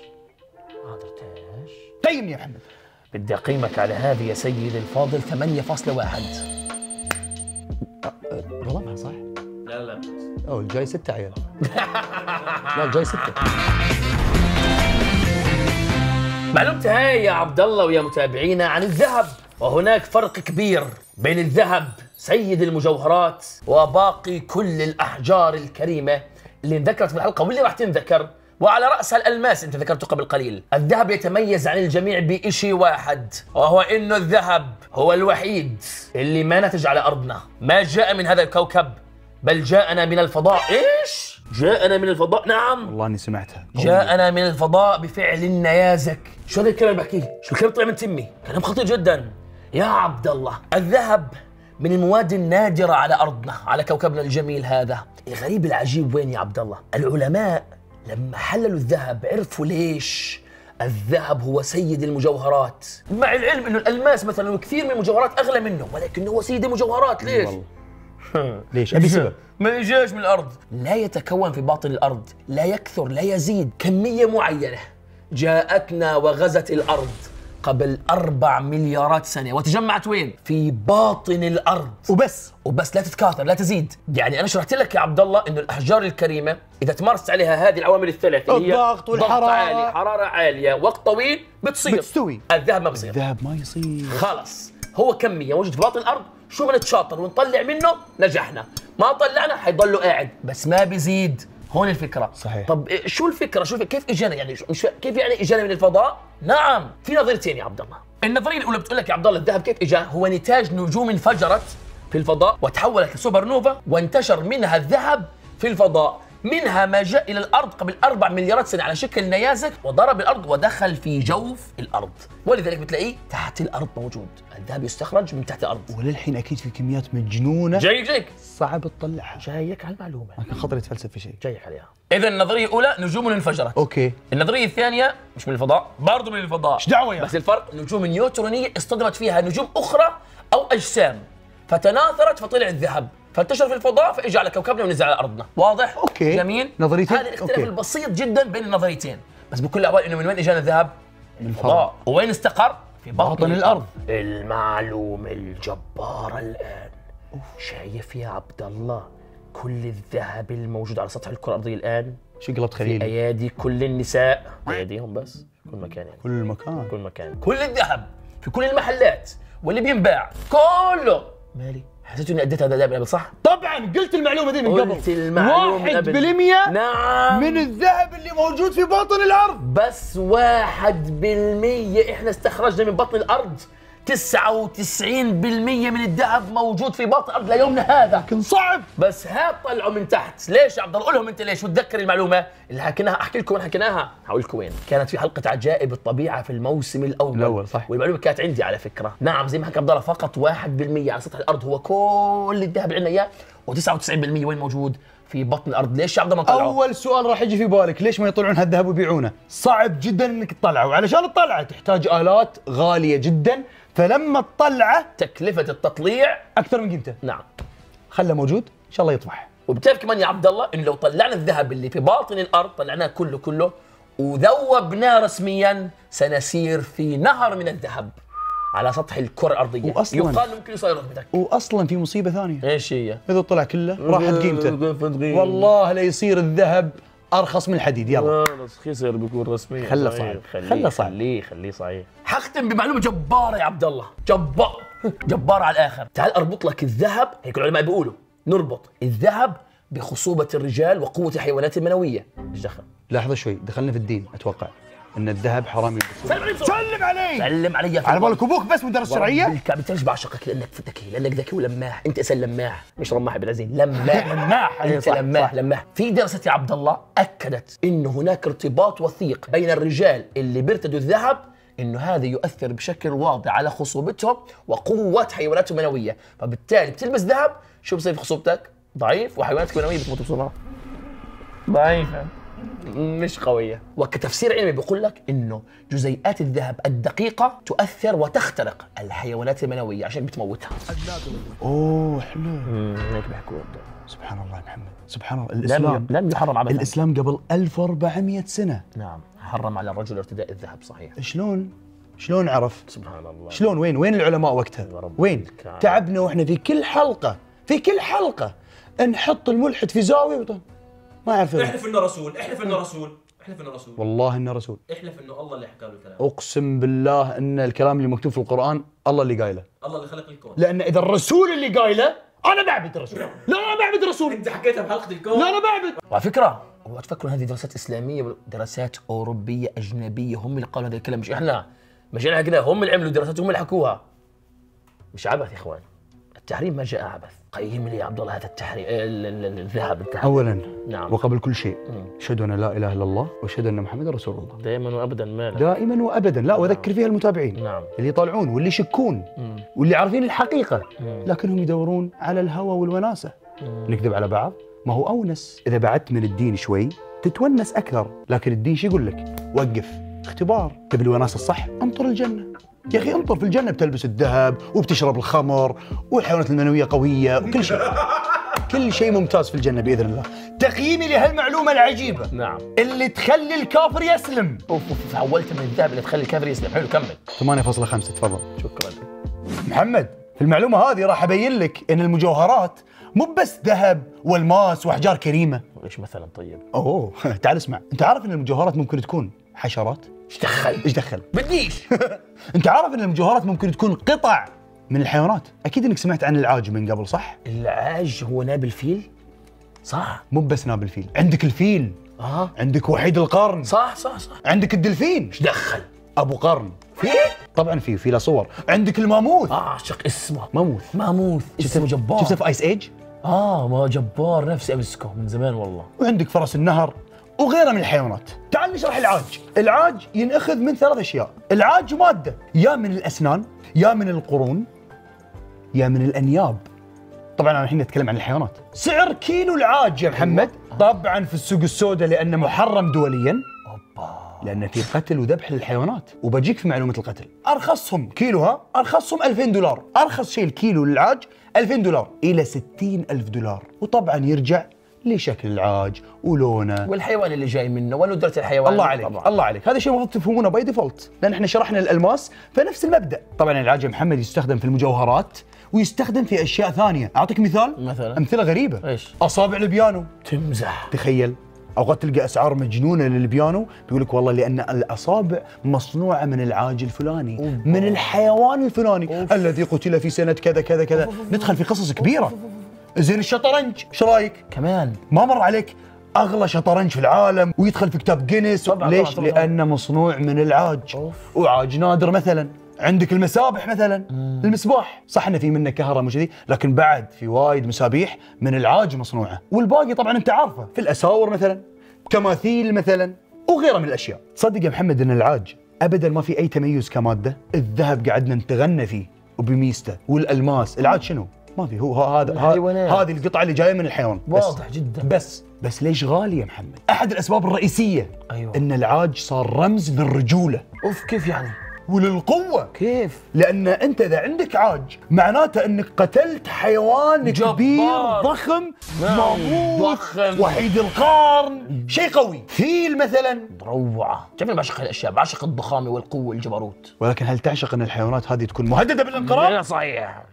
ما حضرتهاش قيمني يا محمد. بدي اقيمك على هذه يا سيدي الفاضل ثمانية فاصلة واحد. غلطها صح؟ لا لا اوه الجاي ستة عيال. لا الجاي ستة. معلومتي هاي يا عبد الله ويا متابعينا عن الذهب، وهناك فرق كبير بين الذهب سيد المجوهرات وباقي كل الأحجار الكريمة اللي انذكرت في الحلقة واللي راح تنذكر، وعلى رأسها الألماس انت ذكرته قبل قليل. الذهب يتميز عن الجميع بشيء واحد، وهو انه الذهب هو الوحيد اللي ما نتج على أرضنا، ما جاء من هذا الكوكب بل جاءنا من الفضاء. ايش؟ جاءنا من الفضاء. نعم والله اني سمعتها. جاءنا من الفضاء بفعل نيازك. شو هذا الكلام اللي بحكيه؟ شو الكلام طلع من تمي؟ كلام خطير جدا يا عبد الله. الذهب من المواد النادرة على أرضنا، على كوكبنا الجميل هذا. الغريب العجيب وين يا عبد الله؟ العلماء لما حللوا الذهب عرفوا ليش الذهب هو سيد المجوهرات، مع العلم انه الألماس مثلا وكثير من المجوهرات أغلى منه، ولكنه هو سيد المجوهرات. ليش؟ ليش؟ ابي سبب. ما اجاش من الارض، لا يتكون في باطن الارض، لا يكثر لا يزيد، كميه معينه جاءتنا وغزت الارض قبل أربع مليارات سنه، وتجمعت وين؟ في باطن الارض وبس وبس، لا تتكاثر لا تزيد. يعني انا شرحت لك يا عبد الله انه الاحجار الكريمه اذا تمارست عليها هذه العوامل الثلاث اللي هي الضغط والحراره، ضغط عالي، حراره عاليه، وقت طويل، بتصير بتستوي. الذهب ما بصير. الذهب ما يصير خلص، هو كميه موجود في باطن الارض، شو ما نتشاطر ونطلع منه نجحنا، ما طلعنا حيضلوا قاعد، بس ما بيزيد هون الفكره. صحيح. طب إيه- شو الفكره شو الفكرة؟ كيف اجانا يعني شو- مش فا- كيف يعني اجانا من الفضاء؟ نعم في نظريتين يا عبد الله. النظريه الاولى بتقول لك يا عبد الله الذهب كيف اجى؟ هو نتاج نجوم انفجرت في الفضاء وتحولت لسوبر نوفا وانتشر منها الذهب في الفضاء، منها ما جاء الى الارض قبل أربع مليارات سنه على شكل نيازك وضرب الارض ودخل في جوف الارض، ولذلك بتلاقيه تحت الارض موجود، الذهب يستخرج من تحت الارض. وللحين اكيد في كميات مجنونه جايك جايك صعب تطلعها. جايك على المعلومه، كان خطري اتفلسف في شيء. جايك عليها. اذا النظريه الاولى نجوم انفجرت. اوكي. النظريه الثانيه مش من الفضاء، برضه من الفضاء. ايش دعوه يا بس الفرق نجوم نيوترونيه اصطدمت فيها نجوم اخرى او اجسام فتناثرت فطلع الذهب فانتشر في الفضاء فاجى على كوكبنا ونزل على ارضنا. واضح؟ أوكي. جميل. نظريتين. هذا الاختلاف أوكي. البسيط جدا بين النظريتين، بس بكل الاحوال انه من وين اجانا الذهب؟ من الفضاء. وين استقر؟ في بطن, بطن الأرض. المعلومه الجباره الان. شايف يا عبد الله كل الذهب الموجود على سطح الكره الارضيه الان شو قلبت في خليلي؟ ايادي كل النساء، اياديهم بس في كل مكان يعني. كل مكان. كل مكان، كل الذهب في كل المحلات واللي بينباع كله. مالي حسيت اني اديت هذا دائما صح؟ طبعا قلت المعلومه دي من قبل. قلت المعلومة من واحد قبل. بالمية نعم من الذهب اللي موجود في باطن الارض. بس واحد بالمية احنا استخرجنا من بطن الارض. تسعة وتسعين بالمية من الذهب موجود في باطن الارض ليومنا هذا. لكن صعب. بس هات طلعوا من تحت. ليش يا عبد الله؟ قول لهم انت ليش وتذكر المعلومه اللي حكيناها. احكي لكم وين حكيناها، هقول لكم وين. كانت في حلقه عجائب الطبيعه في الموسم الاول. الأول، صح. والمعلومه كانت عندي على فكره. نعم زي ما حكى عبد الله فقط واحد بالمية على سطح الارض هو كل الذهب اللي عندنا اياه، وتسعة وتسعين بالمية وين موجود؟ في بطن الارض. ليش يا عبد الله ما طلعوا؟ اول سؤال راح يجي في بالك، ليش ما يطلعون هالذهب ويبيعونه؟ صعب جدا انك تطلعه، وعلشان تطلعه تحتاج الات غاليه جدا، فلما تطلعه تكلفه التطليع اكثر من قيمته. نعم. خله موجود ان شاء الله يطفح. وبتعرف كمان يا عبد الله انه لو طلعنا الذهب اللي في باطن الارض طلعناه كله كله وذوبناه رسميا سنسير في نهر من الذهب على سطح الكره الارضيه. وأصلاً- يقال ممكن يوصل رتبتك. واصلا في مصيبه ثانيه، ايش هي؟ اذا طلع كله راحت قيمته. والله لا يصير الذهب ارخص من الحديد. يلا خسر بيكون رسميا. خله صحيح. صعب. خليه خله صعب. خليه خليه صحيح. حختم بمعلومه جباره يا عبد الله، جبار جبار على الاخر. تعال اربط لك الذهب، هيك العلماء بيقولوا نربط الذهب بخصوبه الرجال وقوه الحيوانات المنويه. ايش دخل؟ لحظه شوي، دخلنا في الدين. اتوقع ان الذهب حرام يلبسون. سلم علي سلم علي. سلم علي يا على بالك ابوك بس مدرس شرعيه؟ بالكعب انت ليش بعشقك؟ لانك ذكي، لانك ذكي ولماح. انت اسال لماح مش رماح بالعزين، لماح لماح انت صح، لماح صح. لماح. في دراسه يا عبد الله اكدت انه هناك ارتباط وثيق بين الرجال اللي بيرتدوا الذهب، انه هذا يؤثر بشكل واضح على خصوبتهم وقوه حيواناتهم المنويه، فبالتالي بتلبس ذهب شو بصير في خصوبتك؟ ضعيف، وحيواناتك المنويه بتموت بسرعه. ضعيفه مش قوية. وكتفسير علمي بيقول لك انه جزيئات الذهب الدقيقة تؤثر وتخترق الحيوانات المنوية عشان بتموتها. اوه حلو. هيك بيحكوا. سبحان الله يا محمد، سبحان الله. لم الاسلام لم يحرم عبثا. الاسلام قبل ألف وأربعمية سنه. نعم حرم على الرجل ارتداء الذهب صحيح. شلون؟ شلون عرف؟ سبحان الله. شلون؟ وين؟ وين العلماء وقتها؟ يا رب وين؟ الكعبة. تعبنا واحنا في كل حلقه، في كل حلقه نحط الملحد في زاويه وط- ما يعرف يرد. احلف انه رسول، احلف انه رسول، احلف انه رسول، والله انه رسول. احلف انه الله اللي حكى له الكلام، اقسم بالله ان الكلام اللي مكتوب في القران الله اللي قايله، الله اللي خلق الكون. لان اذا الرسول اللي قايله انا بعبد الرسول. لا انا بعبد الرسول. انت حكيتها بحلقه الكون. لا انا بعبد. وعلى فكرة اوعوا تفكروا هذه دراسات اسلامية، دراسات اوروبية اجنبية، هم اللي قالوا هذا الكلام مش احنا. مش احنا حكيناها، هم اللي عملوا دراسات هم اللي حكوها. مش عبث يا اخوان. التحريم ما جاء عبث. قيم لي يا عبد الله هذا التحريم ال- ال- ال- الذهب الذهب. اولا نعم. وقبل كل شيء اشهد ان لا اله الا الله واشهد ان محمد رسول الله. دائما وابدا مالك. دائما وابدا. لا واذكر فيها المتابعين نعم. اللي يطالعون واللي يشكون واللي عارفين الحقيقه لكنهم يدورون على الهوى والوناسه. نكذب على بعض؟ ما هو اونس. اذا بعدت من الدين شوي تتونس اكثر، لكن الدين شو يقول لك؟ وقف، اختبار. تبي الوناسه الصح؟ انطر الجنه. يا اخي انطر في الجنه، بتلبس الذهب وبتشرب الخمر والحيوانات المنويه قويه وكل شيء. كل شيء ممتاز في الجنه باذن الله. تقييمي لهالمعلومه العجيبه نعم. اللي تخلي الكافر يسلم. اوف اوف حولت من الذهب اللي تخلي الكافر يسلم. حلو كمل. ثمانية فاصلة خمسة تفضل. شكرا. محمد في المعلومه هذه راح ابين لك ان المجوهرات مو بس ذهب والماس واحجار كريمه. ايش مثلا طيب؟ اوه تعال اسمع، انت عارف ان المجوهرات ممكن تكون حشرات؟ ايش دخل؟ ايش دخل؟ بديش. انت عارف ان المجوهرات ممكن تكون قطع من الحيوانات؟ اكيد انك سمعت عن العاج من قبل صح؟ العاج هو ناب الفيل؟ صح مو بس ناب الفيل، عندك الفيل، اه عندك وحيد القرن، صح صح صح. عندك الدلفين ايش دخل؟ ابو قرن، في طبعا في في له صور، عندك الماموث، اعشق اسمه ماموث، ماموث، اسمه جبار. شفته في ايس ايج؟ اه ما جبار، نفسي امسكه من زمان والله. وعندك فرس النهر وغيرها من الحيوانات. تعال نشرح العاج. العاج ينأخذ من ثلاث اشياء. العاج ماده يا من الاسنان، يا من القرون، يا من الانياب. طبعا انا الحين نتكلم عن الحيوانات. سعر كيلو العاج يا محمد طبعا في السوق السوداء لانه محرم دوليا، لان في قتل وذبح للحيوانات. وبجيك في معلومه القتل، ارخصهم كيلوها ارخصهم ألفين دولار، ارخص شيء الكيلو للعاج ألفين دولار الى ستين ألف دولار. وطبعا يرجع لشكل العاج ولونه والحيوان اللي جاي منه وندرة الحيوان. الله عليك طبعا. الله عليك. هذا شيء المفروض تفهمونه باي ديفولت، لان احنا شرحنا الالماس فنفس المبدا. طبعا العاج يا محمد يستخدم في المجوهرات ويستخدم في اشياء ثانيه. اعطيك مثال، مثلا امثله غريبه. ايش؟ اصابع البيانو، تمزح. تخيل. اوقات تلقى اسعار مجنونه للبيانو، بيقول لك والله لان الاصابع مصنوعه من العاج الفلاني، أوه. من الحيوان الفلاني، أوه. الذي قتل في سنه كذا كذا كذا. أوه. ندخل في قصص كبيره. زين الشطرنج، ايش رايك؟ كمان ما مر عليك اغلى شطرنج في العالم ويدخل في كتاب جينيس؟ طبعا ليش؟ طبعا طبعا. لانه مصنوع من العاج. أوف. وعاج نادر. مثلا عندك المسابح، مثلا مم. المصباح صح انه في منه كهرباء مش ذي، لكن بعد في وايد مسابيح من العاج مصنوعه. والباقي طبعا انت عارفه، في الاساور مثلا، تماثيل مثلا، وغيرها من الاشياء. تصدق يا محمد ان العاج ابدا ما في اي تميز كماده؟ الذهب قعدنا نتغنى فيه وبميزته، والالماس. العاج شنو؟ ما في، هو هذا هذه القطعه اللي جايه من الحيوان. واضح جدا. بس بس ليش غالي يا محمد؟ احد الاسباب الرئيسيه أيوة. ان العاج صار رمز للرجوله. اوف كيف يعني؟ وللقوه. كيف؟ لان انت اذا عندك عاج معناته انك قتلت حيوان جبار. كبير ضخم، ماموث، ضخم، وحيد القرن، شيء قوي. فيل مثلا. روعه. كيف انا بعشق هالاشياء، بعشق الضخامه والقوه والجبروت. ولكن هل تعشق ان الحيوانات هذه تكون مهدده بالانقراض؟ غير صحيح.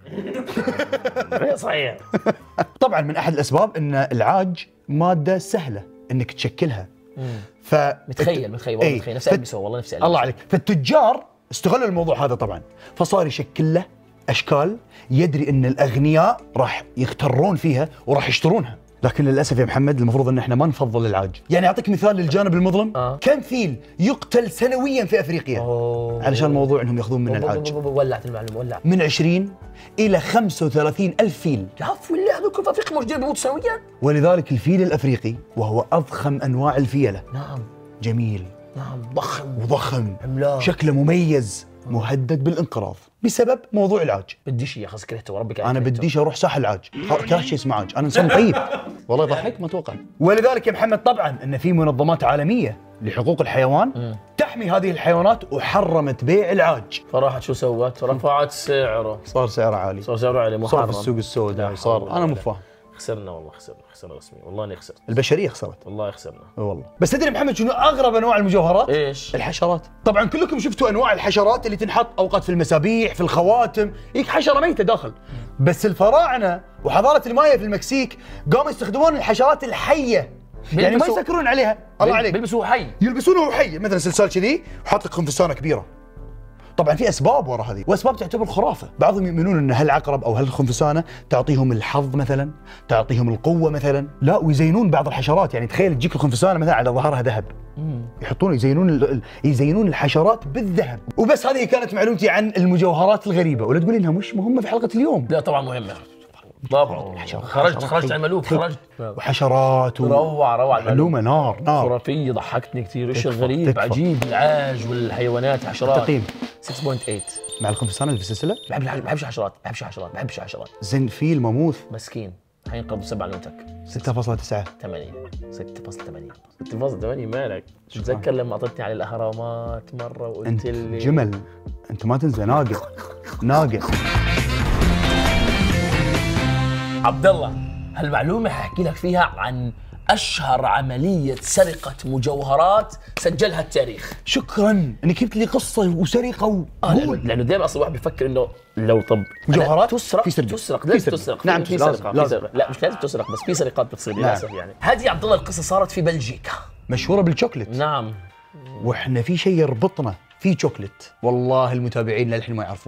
غير صحيح. طبعا من احد الاسباب ان العاج ماده سهله انك تشكلها. ف متخيل متخيل والله متخيل نفسي البسه والله نفسي البسه. الله عليك. فالتجار استغلوا الموضوع هذا طبعا، فصار يشكل له اشكال يدري ان الاغنياء راح يغترون فيها وراح يشترونها. لكن للاسف يا محمد المفروض ان احنا ما نفضل العاج. يعني اعطيك مثال للجانب المظلم. آه. كم فيل يقتل سنويا في افريقيا أوه. علشان موضوع انهم ياخذون من العاج؟ ولعت المعلومه ولعت. من عشرين الى خمسة وثلاثين الف فيل. يا عفو الله، هذول في افريقيا موجودين بيموتوا سنويا. ولذلك الفيل الافريقي وهو اضخم انواع الفيله. نعم. جميل. نعم ضخم وضخم. عملاق. شكله مميز. مهدد بالانقراض بسبب موضوع العاج. بديش يا اخي كرهته وربك. انا بديش اروح ساحل العاج، كره شيء اسمه عاج، انا انسان طيب. والله يضحك ما اتوقع. ولذلك يا محمد طبعا ان في منظمات عالميه لحقوق الحيوان م. تحمي هذه الحيوانات وحرمت بيع العاج. فراحت شو سوت؟ رفعت سعره. صار سعره عالي. صار سعره عالي محرم. صار في السوق السوداء. صار انا مو فاهم. خسرنا والله، خسرنا خسرنا رسمي، والله اني خسرت. البشريه خسرت. والله خسرنا. والله. بس تدري محمد شنو اغرب انواع المجوهرات؟ ايش؟ الحشرات. طبعا كلكم شفتوا انواع الحشرات اللي تنحط اوقات في المسابيح، في الخواتم، يجيك حشره ميته داخل. بس الفراعنه وحضاره المايا في المكسيك قاموا يستخدمون الحشرات الحيه. يعني ما يسكرون عليها. الله عليك. بيلبسوه حي. يلبسونه حي، مثلا سلسال كذي وحاط لك خنفسانه كبيره. طبعا في اسباب وراء هذه، واسباب تعتبر خرافه. بعضهم يؤمنون ان هالعقرب او هالخنفسانه تعطيهم الحظ مثلا، تعطيهم القوه مثلا. لا، ويزينون بعض الحشرات. يعني تخيل تجيك الخنفسانه مثلا على ظهرها ذهب، يحطون يزينون ال... يزينون الحشرات بالذهب. وبس هذه كانت معلومتي عن المجوهرات الغريبه. ولا تقول انها مش مهمه في حلقه اليوم؟ لا طبعا مهمه طبعا. خرجت خرجت عن الملوك، خرجت وحشرات و... روعه روعه معلومه نار نار خرافيه، ضحكتني كثير. ايش الغريب عجيب. العاج والحيوانات حشرات. تقييم ستة فاصلة ثمانية. مع الخنفسانه اللي في السلسله. بحب ما بحبش حشرات، ما بحبش حشرات، ما بحبش حشرات. زين فيل ماموث مسكين حينقض سبع نوتك. ستة فاصلة تسعة. ثمانية. ستة فاصلة ثمانية. ستة فاصلة ثمانية مالك؟ تتذكر لما اعطيتني على الاهرامات مره وقلت لي جمل؟ انت ما تنسى ناقه ناقه. عبد الله، هالمعلومه حاحكي لك فيها عن اشهر عمليه سرقه مجوهرات سجلها التاريخ. شكرا انك جبت لي قصه وسرقه و... آه لانه, لأنه دائما اصلا الواحد بيفكر انه لو طب مجوهرات تسرق في سرقه تسرق لازم تسرق. نعم في سرقه في سرقه. لا مش لازم تسرق، بس في سرقات بتصير للاسف. يعني هذه يا عبد الله القصه صارت في بلجيكا، مشهوره بالشوكليت. نعم. واحنا في شيء يربطنا في شوكليت، والله المتابعين للحين ما يعرفونه.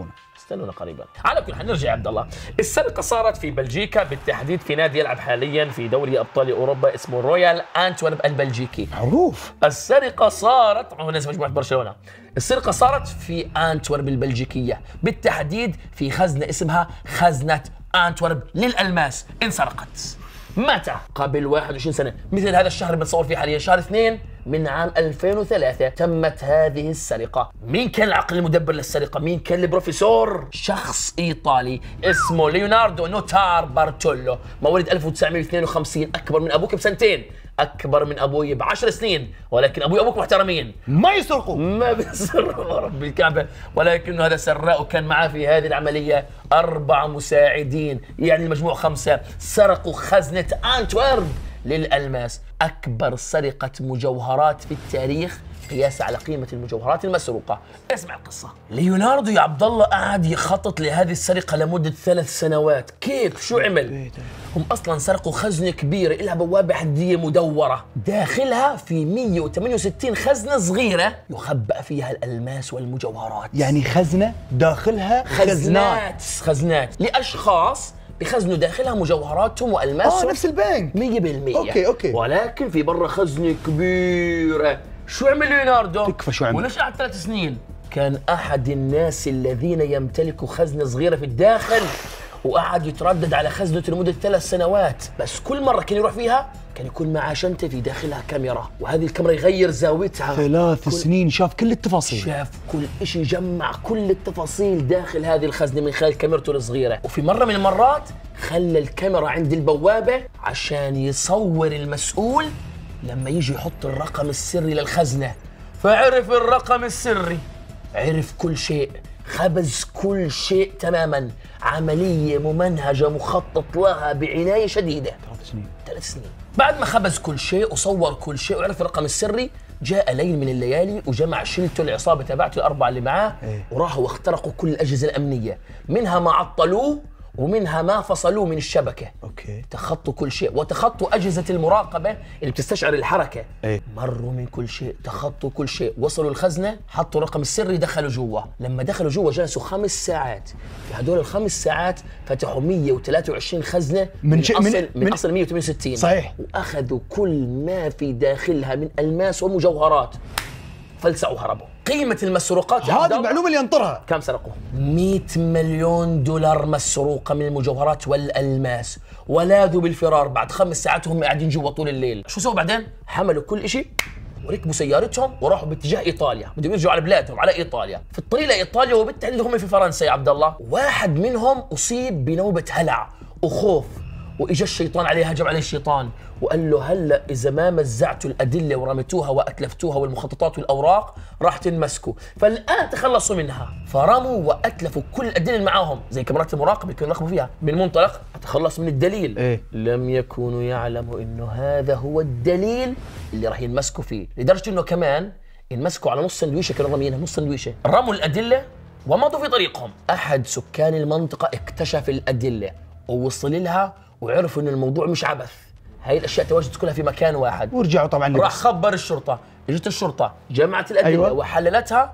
استنونا قريبا. على كل حال نرجع يا عبد الله. السرقه صارت في بلجيكا، بالتحديد في نادي يلعب حاليا في دوري ابطال اوروبا اسمه رويال انتورب البلجيكي. معروف. السرقه صارت هو ناس مجموعه برشلونه. السرقه صارت في انتورب البلجيكيه، بالتحديد في خزنه اسمها خزنه انتورب للالماس. انسرقت متى؟ قبل واحد وعشرين سنه، مثل هذا الشهر اللي بنصور فيه حاليا، شهر اثنين من عام ألفين وثلاثة تمت هذه السرقة. مين كان العقل المدبر للسرقة؟ مين كان البروفيسور؟ شخص إيطالي اسمه ليوناردو نوتار بارتولو، مولد ألف وتسعمئة واثنين وخمسين، أكبر من أبوك بسنتين، أكبر من أبوي بعشر سنين، ولكن أبوي وأبوك محترمين، ما يسرقوا ما بيسرقوا رب الكعبة، ولكنه هذا سراء، وكان معاه في هذه العملية أربع مساعدين، يعني المجموع خمسة. سرقوا خزنة أنتورب للألماس، أكبر سرقة مجوهرات في التاريخ قياسا على قيمة المجوهرات المسروقة. اسمع القصة. ليوناردو يا عبد الله قعد يخطط لهذه السرقة لمدة ثلاث سنوات. كيف؟ شو عمل؟ هم أصلا سرقوا خزنة كبيرة لها بوابة حديدية مدورة، داخلها في مئة وثمانية وستين خزنة صغيرة يخبأ فيها الألماس والمجوهرات. يعني خزنة داخلها خزنات خزنات خزنات لأشخاص بخزنوا داخلها مجوهراتهم والماسهم. اه نفس البنك. مية بالمية. اوكي اوكي. ولكن في برا خزنة كبيرة. شو عمل ليوناردو؟ تكفى شو عمل؟ وليش قعد ثلاث سنين؟ كان أحد الناس الذين يمتلكوا خزنة صغيرة في الداخل، وقعد يتردد على خزنته لمدة ثلاث سنوات، بس كل مرة كان يروح فيها كان يكون معاه شنطة في داخلها كاميرا، وهذه الكاميرا يغير زاويتها. ثلاث سنين شاف كل التفاصيل. شاف كل شيء، جمع كل التفاصيل داخل هذه الخزنة من خلال كاميرته الصغيرة. وفي مرة من المرات خلى الكاميرا عند البوابة عشان يصور المسؤول لما يجي يحط الرقم السري للخزنة، فعرف الرقم السري، عرف كل شيء، خبز كل شيء تماما. عملية ممنهجة مخطط لها بعناية شديدة. ثلاث سنين. ثلاث سنين. بعد ما خبز كل شيء وصور كل شيء وعرف الرقم السري، جاء ليل من الليالي وجمع شلته العصابة تبعته الأربعة اللي معاه، إيه؟ وراحوا واخترقوا كل الأجهزة الأمنية، منها ما عطلوه ومنها ما فصلوه من الشبكة. اوكي. تخطوا كل شيء، وتخطوا أجهزة المراقبة اللي بتستشعر الحركة. إيه؟ مروا من كل شيء، تخطوا كل شيء، وصلوا الخزنة، حطوا الرقم السري، دخلوا جوا. لما دخلوا جوا جلسوا خمس ساعات. في هدول الخمس ساعات فتحوا مئة وثلاثة وعشرين خزنة من, من أصل من, من أصل مئة وثمانية وستين. صحيح. وأخذوا كل ما في داخلها من ألماس ومجوهرات، فلسعوا وهربوا. قيمة المسروقات هذه المعلومة اللي ينطرها كم سرقوا؟ مئة مليون دولار مسروقة من المجوهرات والألماس، ولاذوا بالفرار بعد خمس ساعات وهم قاعدين جوا طول الليل. شو سووا بعدين؟ حملوا كل شيء وركبوا سيارتهم وراحوا باتجاه ايطاليا، بدهم يرجعوا على بلادهم على ايطاليا. في الطريق لايطاليا وبالتالي هم في فرنسا يا عبد الله، واحد منهم اصيب بنوبة هلع وخوف، واجا الشيطان عليه، هجم عليه الشيطان وقال له هلا اذا ما مزعتوا الادله ورميتوها واتلفتوها والمخططات والاوراق راح تنمسكوا، فالان تخلصوا منها. فرموا واتلفوا كل الادله اللي معاهم زي كاميرات المراقبه اللي كانوا يراقبوا فيها، من منطلق اتخلص من الدليل. إيه؟ لم يكونوا يعلموا انه هذا هو الدليل اللي راح ينمسكوا فيه، لدرجه انه كمان ينمسكوا على نص سندويشه كانوا راميينها، نص سندويشه. رموا الادله ومضوا في طريقهم. احد سكان المنطقه اكتشف الادله ووصل لها وعرفوا ان الموضوع مش عبث، هاي الاشياء تواجدت كلها في مكان واحد. ورجعوا طبعا راح خبر الشرطه، اجت الشرطه جمعت الادله أيوة. وحللتها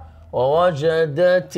ووجدت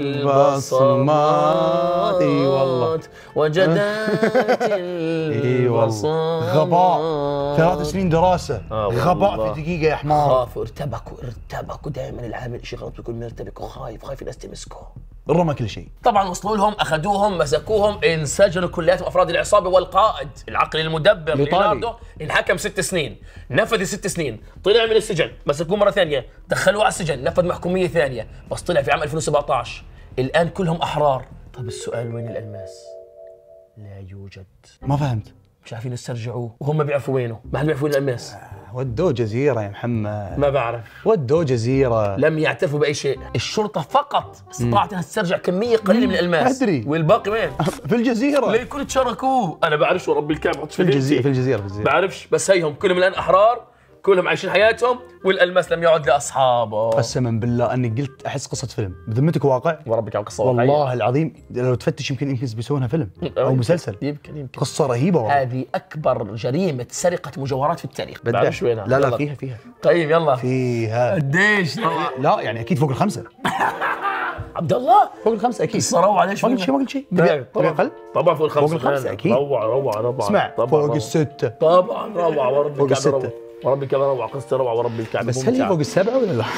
البصمات. اي والله وجدت اي والله. البصمات. غباء، ثلاث سنين دراسة. آه غباء والله. في دقيقة يا حمار. خافوا، ارتبكوا ارتبكوا دائما العامل شيء غلط بيكون مرتبك وخايف، خايف الناس تمسكه. رمى كل شيء. طبعا وصلوا لهم، اخذوهم، مسكوهم، انسجنوا كلياتهم افراد العصابه، والقائد العقل المدبر ليوناردو انحكم ست سنين، نفذ ست سنين، طلع من السجن، مسكوه مره ثانيه، دخلوه على السجن، نفذ محكوميه ثانيه، بس طلع في عام ألفين وسبعطعش. الان كلهم احرار. طب السؤال وين الالماس؟ لا يوجد. ما فهمت. مش عارفين يسترجعوه وهم بيعرفوا وينه، ما حد بيعرفوا وين الالماس. ودوه جزيرة يا محمد. ما بعرف. ودوه جزيرة. لم يعترفوا باي شيء، الشرطه فقط استطاعت انها تسترجع كميه قليله من الالماس. أدري. والباقي وين؟ في الجزيرة. ليه كل تشاركوه؟ انا بعرفش ورب الكعبه، في الجزيرة في الجزيرة في الجزيرة. بعرفش، بس هيهم كلهم الان احرار، كلهم عايشين حياتهم، والالماس لم يعد لاصحابه. قسما بالله اني قلت احس قصة فيلم، بذمتك واقع؟ وربك على قصه واقعية. والله العظيم لو تفتش يمكن يمكن بيسوونها فيلم او مسلسل. يمكن يمكن قصة رهيبة والله. هذه اكبر جريمه سرقه مجوهرات في التاريخ. بدأ. بعرفش وينها. لا لا يلا. فيها فيها طيب يلا. فيها. قديش؟ لا يعني اكيد فوق الخمسة. عبد الله فوق الخمسه اكيد. روعه عليه ما شوي. قلت شيء ما قلت شيء. لا، تبي طبعا اقل؟ طبعا فوق الخمسه. فوق الخمسة فعلاً. أكيد. روعه روعه روعه. اسمع طبعا فوق روعة. السته. طبعا روعه ورب فوق الكعبه. الستة. ورب الكعبه روعه، قصته روعه ورب الكعبه. بس هل هي فوق السبعه ولا لا؟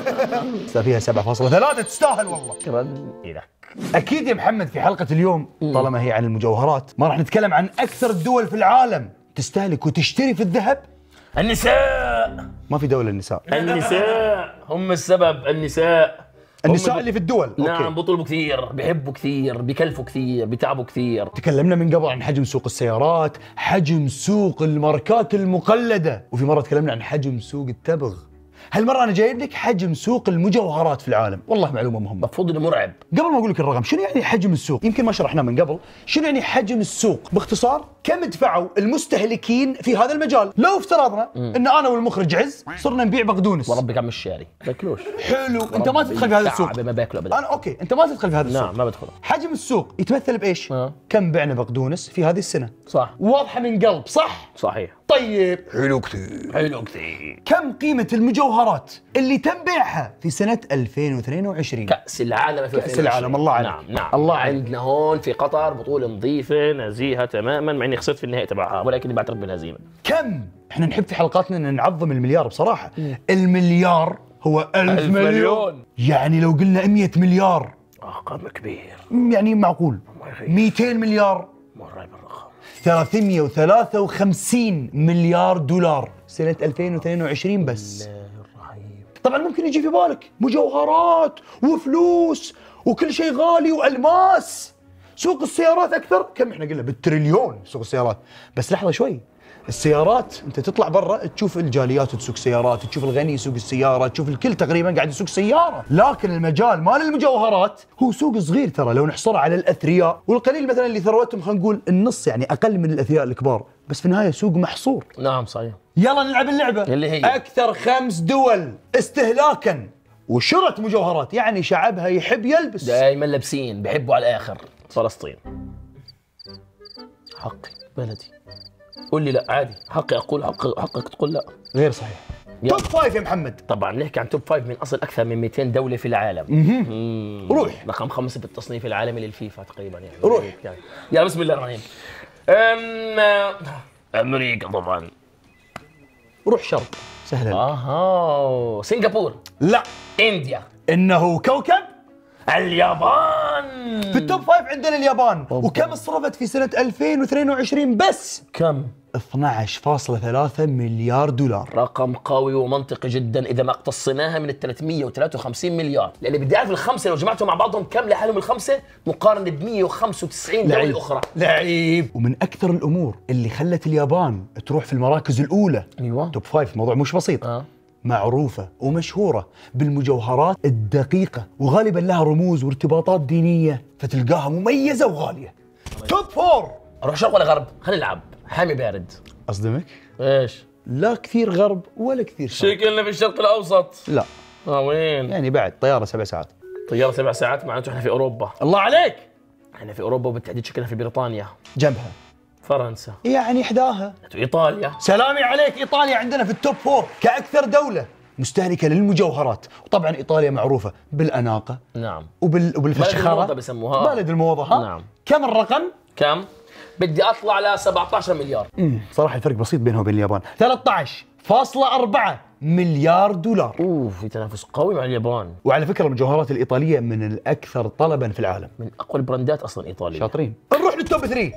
بس فيها سبعة فاصلة ثلاثة تستاهل والله. كمان إيه. اكيد يا محمد في حلقه اليوم طالما هي عن المجوهرات ما راح نتكلم عن اكثر الدول في العالم تستهلك وتشتري في الذهب. النساء ما في دوله النساء. النساء هم السبب. النساء النساء هم اللي في الدول. نعم أوكي. بيطلبوا كثير، بيحبوا كثير، بيكلفوا كثير، بيتعبوا كثير. تكلمنا من قبل عن حجم سوق السيارات، حجم سوق الماركات المقلده، وفي مره تكلمنا عن حجم سوق التبغ. هالمره انا جايب لك حجم سوق المجوهرات في العالم، والله معلومه مهمه. المفروض انه مرعب. قبل ما اقول لك الرقم، شنو يعني حجم السوق؟ يمكن ما شرحناه من قبل، شنو يعني حجم السوق؟ باختصار كم دفعوا المستهلكين في هذا المجال؟ لو افترضنا ان انا والمخرج عز صرنا نبيع بقدونس. وربك عم الشاري باكلوش. حلو، انت ما تدخل في هذا السوق. الكعبة ما باكله ابدا. انا اوكي، انت ما تدخل في هذا السوق. نعم ما بدخله. حجم السوق يتمثل بايش؟ آه. كم بعنا بقدونس في هذه السنه؟ صح واضحه من قلب، صح؟ صحيح. طيب حلو كثير. حلو كثير. كم قيمه المجوهرات اللي تم بيعها في سنه ألفين واثنين وعشرين؟ كأس العالم في كأس العالم. الله عليك. نعم نعم. الله عليك. عندنا هون في قطر بطولة نظيفة نزيهة تماما، مع اني خسرت في النهائي تبعها ولكني بعترف بالهزيمة. كم؟ احنا نحب في حلقاتنا ان نعظم المليار بصراحه. المليار هو ألف, ألف مليون. مليون. يعني لو قلنا مية مليار رقم كبير. يعني معقول. مئتين مليار. مرعب الرقم. ثلاثمئة وثلاثة وخمسين مليار دولار سنه ألفين واثنين وعشرين بس. رهيب. طبعا ممكن يجي في بالك مجوهرات وفلوس وكل شيء غالي والماس. سوق السيارات اكثر، كم احنا قلنا بالتريليون سوق السيارات. بس لحظه شوي، السيارات انت تطلع برا تشوف الجاليات تسوق سيارات، تشوف الغني يسوق السياره، تشوف الكل تقريبا قاعد يسوق سياره. لكن المجال مال المجوهرات هو سوق صغير ترى لو نحصره على الاثرياء والقليل مثلا اللي ثروتهم خلينا نقول النص، يعني اقل من الاثرياء الكبار، بس في النهايه سوق محصور. نعم صحيح. يلا نلعب اللعبه اللي هي اكثر خمس دول استهلاكا وشرت مجوهرات، يعني شعبها يحب يلبس. دائما لابسين بحبوا على الاخر. فلسطين. حقي بلدي. قول لي لا عادي، حقي اقول حق حقك تقول لا. غير صحيح. يلا. توب فايف يا محمد. طبعا نحكي عن توب فايف من اصل اكثر من مئتين دوله في العالم. مم. روح. رقم خمسه بالتصنيف العالمي للفيفا تقريبا يعني. روح. يعني. يا بسم الله الرحمن الرحيم. أم... امريكا طبعا. روح شرق سهلا. اها سنغافور. لا، انديا. انه كوكب اليابان. في التوب فايف عندنا اليابان. أوبا. وكم صرفت في سنة ألفين واثنين وعشرين بس؟ كم؟ اثنعش فاصلة ثلاثة مليار دولار. رقم قوي ومنطقي جدا اذا ما اقتصيناها من ال ثلاثمئة وثلاثة وخمسين مليار، لاني بدي اعرف الخمسه لو جمعتهم مع بعضهم كم لحالهم الخمسه مقارنه ب مئة وخمسة وتسعين دوله اخرى. لعيب. ومن اكثر الامور اللي خلت اليابان تروح في المراكز الاولى. ايوه. توب فايف موضوع مش بسيط. اه معروفة ومشهورة بالمجوهرات الدقيقة، وغالبا لها رموز وارتباطات دينية، فتلقاها مميزة وغالية. توب فور. اروح شرق ولا غرب؟ خلينا نلعب حامي بارد. أصدمك؟ ايش؟ لا كثير غرب ولا كثير شرق. شكلنا في الشرق الاوسط. لا اه وين؟ يعني بعد طيارة سبع ساعات. طياره سبع ساعات معناته احنا في اوروبا. الله عليك. احنا في اوروبا وبالتحديد شكلنا في بريطانيا. جنبها فرنسا. يعني إحداها. ايطاليا. سلامي عليك. إيطاليا عندنا في التوب فور كأكثر دولة مستهلكة للمجوهرات، وطبعا إيطاليا معروفة بالأناقة نعم. وبال... وبالفشخرة. الموضة بسموها. بلد الموضة. ها؟ نعم. كم الرقم؟ كم؟ بدي اطلع ل سبعة عشر مليار. امم صراحة الفرق بسيط بينها وبين اليابان. ثلاثة عشر فاصلة أربعة مليار دولار. اوه في تنافس قوي مع اليابان. وعلى فكرة المجوهرات الإيطالية من الأكثر طلبا في العالم. من اقوى البراندات اصلا ايطاليا. شاطرين. نروح للتوب ثري.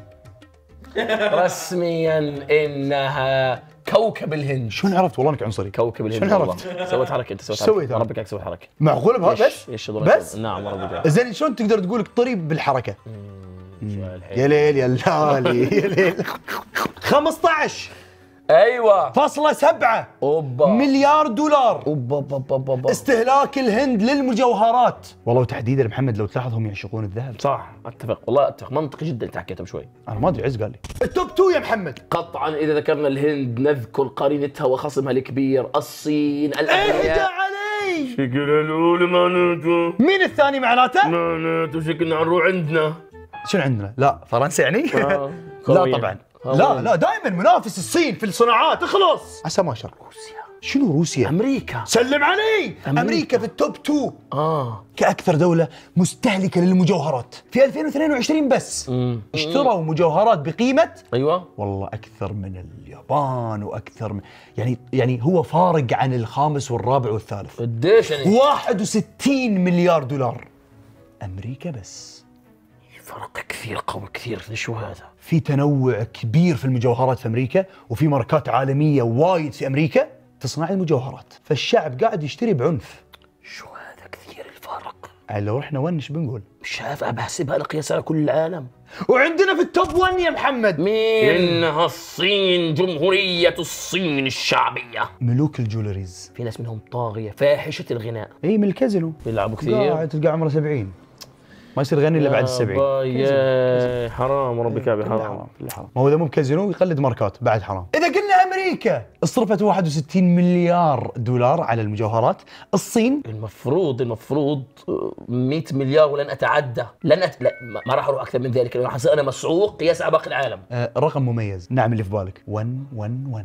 رسميا انها كوكب الهند. شلون عرفت والله انك عنصري؟ كوكب الهند. شلون والله. عرفت؟ سويت حركه انت سويت سويت حركه. أنا. ربك سويت حركه. معقول بها ايش بس؟ ايش بس؟ نعم ربك. زين شلون تقدر تقول طريب بالحركة؟ يا ليل يا لالي يا ليل. خمسة عشر ايوه فاصلة سبعة اوبا مليار دولار اوبا اوبا اوبا اوبا. استهلاك الهند للمجوهرات. والله وتحديدا محمد لو تلاحظ هم يعشقون الذهب. صح اتفق والله اتفق منطقي جدا اللي حكيته بشوي. انا ما ادري عز قال لي. التوب تو يا محمد. قطعا اذا ذكرنا الهند نذكر قرينتها وخصمها الكبير الصين اهدى الاغنياء. علي. شكلها الاولى معناته مين الثاني معناته؟ معناته شكلنا عن روح عندنا. شنو عندنا؟ لا فرنسا يعني؟ آه. لا قوية. طبعا. قوية. لا لا دائما منافس الصين في الصناعات. اخلص. عسى ما شر. روسيا. شنو روسيا؟ امريكا. سلم علي. أمريكا. امريكا في التوب اثنين اه كاكثر دوله مستهلكه للمجوهرات في ألفين واثنين وعشرين بس. مم. اشتروا مجوهرات بقيمه ايوه والله اكثر من اليابان واكثر من يعني يعني هو فارق عن الخامس والرابع والثالث. قديش يعني؟ واحد وستين مليار دولار امريكا بس. فرق كثير قوي كثير. شو هذا؟ في تنوع كبير في المجوهرات في امريكا، وفي ماركات عالميه وايد في امريكا تصنع المجوهرات، فالشعب قاعد يشتري بعنف. شو هذا كثير الفرق. يعني لو رحنا وين ايش بنقول؟ مش عارف، بحسبها لقياس على كل العالم. وعندنا في التوب واحد يا محمد مين؟ انها الصين، جمهورية الصين الشعبية. ملوك الجولريز. في ناس منهم طاغية فاحشة الغناء، اي من الكازينو بيلعبوا كثير. قاعد تلقى عمره سبعين ما يصير يغني الا بعد السبعين. يا حرام وربي كعبي كله حرام. حرام كله حرام. ما هو اذا مو بكازينو يقلد ماركات بعد حرام. اذا قلنا امريكا اصرفت واحد وستين مليار دولار على المجوهرات، الصين المفروض المفروض مئة مليار ولن اتعدى. لن أت... لا ما ما راح اروح اكثر من ذلك لانه حصير انا مسعوق قياس على باقي العالم. آه رقم مميز. نعم اللي في بالك واحد واحد واحد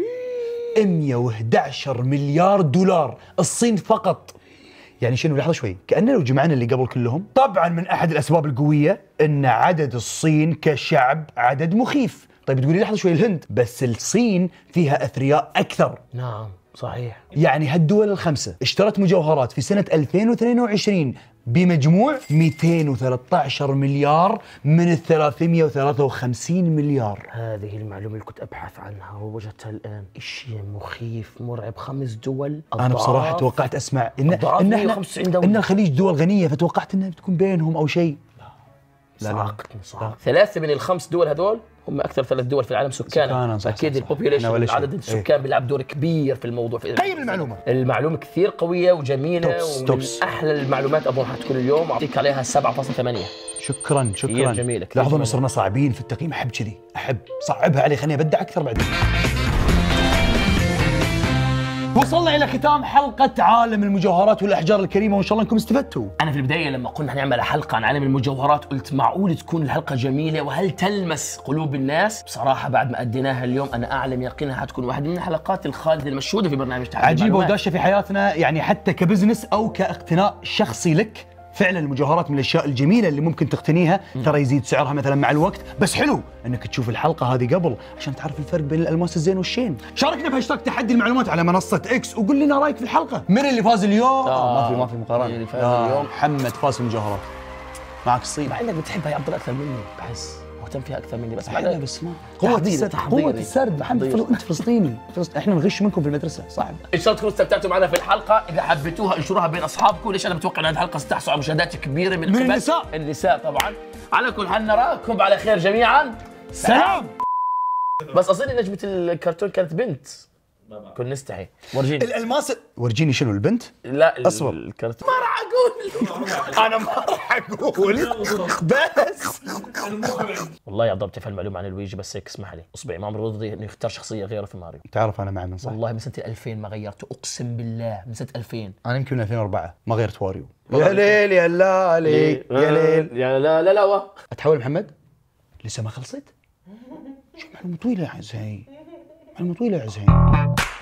مئة وأحد عشر مليار دولار الصين فقط. يعني شنو؟ لحظه شوي، كأننا لو جمعنا اللي قبل كلهم. طبعا من احد الاسباب القويه ان عدد الصين كشعب عدد مخيف. طيب تقولي لحظه شوي الهند، بس الصين فيها اثرياء اكثر. نعم صحيح. يعني هالدول الخمسه اشترت مجوهرات في سنه ألفين واثنين وعشرين بمجموع مئتين وثلاثة عشر مليار من ال ثلاثمئة وثلاثة وخمسين مليار. هذه المعلومة اللي كنت أبحث عنها ووجدتها الآن. شيء مخيف مرعب. خمس دول. انا بصراحه توقعت اسمع ان ان احنا ان الخليج دول غنيه، فتوقعت انها بتكون بينهم او شيء. لا لا صعقتني صعق. ثلاثة من الخمس دول هذول هم أكثر ثلاث دول في العالم سكانا. أكيد البوبيوليشن عدد السكان ايه. بيلعب دور كبير في الموضوع. في طيب المعلومة المعلومة كثير قوية وجميلة توبس ومن توبس. أحلى المعلومات أظن حتكون اليوم. أعطيك عليها سبعة فاصلة ثمانية. شكرا شكرا. جميلة كثير. لاحظوا انه صرنا صعبين في التقييم. احب كذي، احب صعبها علي، خليني ابدع اكثر بعدين. وصلنا الى ختام حلقه عالم المجوهرات والاحجار الكريمه، وان شاء الله انكم استفدتوا. أنا في البداية لما قلنا حنعمل حلقة عن عالم المجوهرات قلت معقول تكون الحلقة جميلة وهل تلمس قلوب الناس؟ بصراحة بعد ما أديناها اليوم أنا أعلم يقينها حتكون واحدة من الحلقات الخالدة المشهودة في برنامج تحدي عجيبه المعلومات. وداشه في حياتنا، يعني حتى كبزنس او كاقتناء شخصي لك. فعلا المجوهرات من الاشياء الجميله اللي ممكن تقتنيها، ترى يزيد سعرها مثلا مع الوقت، بس حلو انك تشوف الحلقه هذه قبل عشان تعرف الفرق بين الالماس الزين والشين. شاركنا بهاشتاج تحدي المعلومات على منصه اكس وقول لنا رايك في الحلقه. من اللي فاز اليوم؟ آه. ما في ما في مقارنه. اللي فاز آه. اليوم محمد فاز في المجوهرات. معك الصين. مع انك بتحبها يا عبد الله اكثر مني، بحس مهتم فيها اكثر مني، بس حلوة بس ما قوة قوة السرد. قوة السرد محمد. فل... انت فلسطيني. فلسط... احنا نغش منكم في المدرسة صعب. ان شاء الله تكونوا استمتعتوا معنا في الحلقه. اذا حبيتوها انشروها بين اصحابكم. ليش انا متوقع ان هذه الحلقه ستحصل على مشاهدات كبيره من, من قبل النساء. النساء طبعا. على كل حال نراكم على خير جميعا. سلام. بس اظن نجمه الكرتون كانت بنت. كنا نستحي. ورجيني الالماس. ورجيني شنو البنت؟ لا أصبر. الكرتون ما راح اقول. انا ما راح اقول بس. والله يا عبد الله بتفهم المعلومه عن الويجي، بس هيك اسمح لي اصبعي ما عمري رضي انه يختار شخصيه غيره في ماريو. تعرف انا مع من صح؟ والله من سنه ألفين ما غيرته، اقسم بالله من سنه ألفين. انا يمكن من ألفين وأربعة ما غيرت واريو. يا ليل يا لالي يا ليل يا لا لا لا وا. اتحول محمد؟ لسه ما خلصت؟ شو معلومه طويله يا عزيز، معلومه طويله يا عزيز.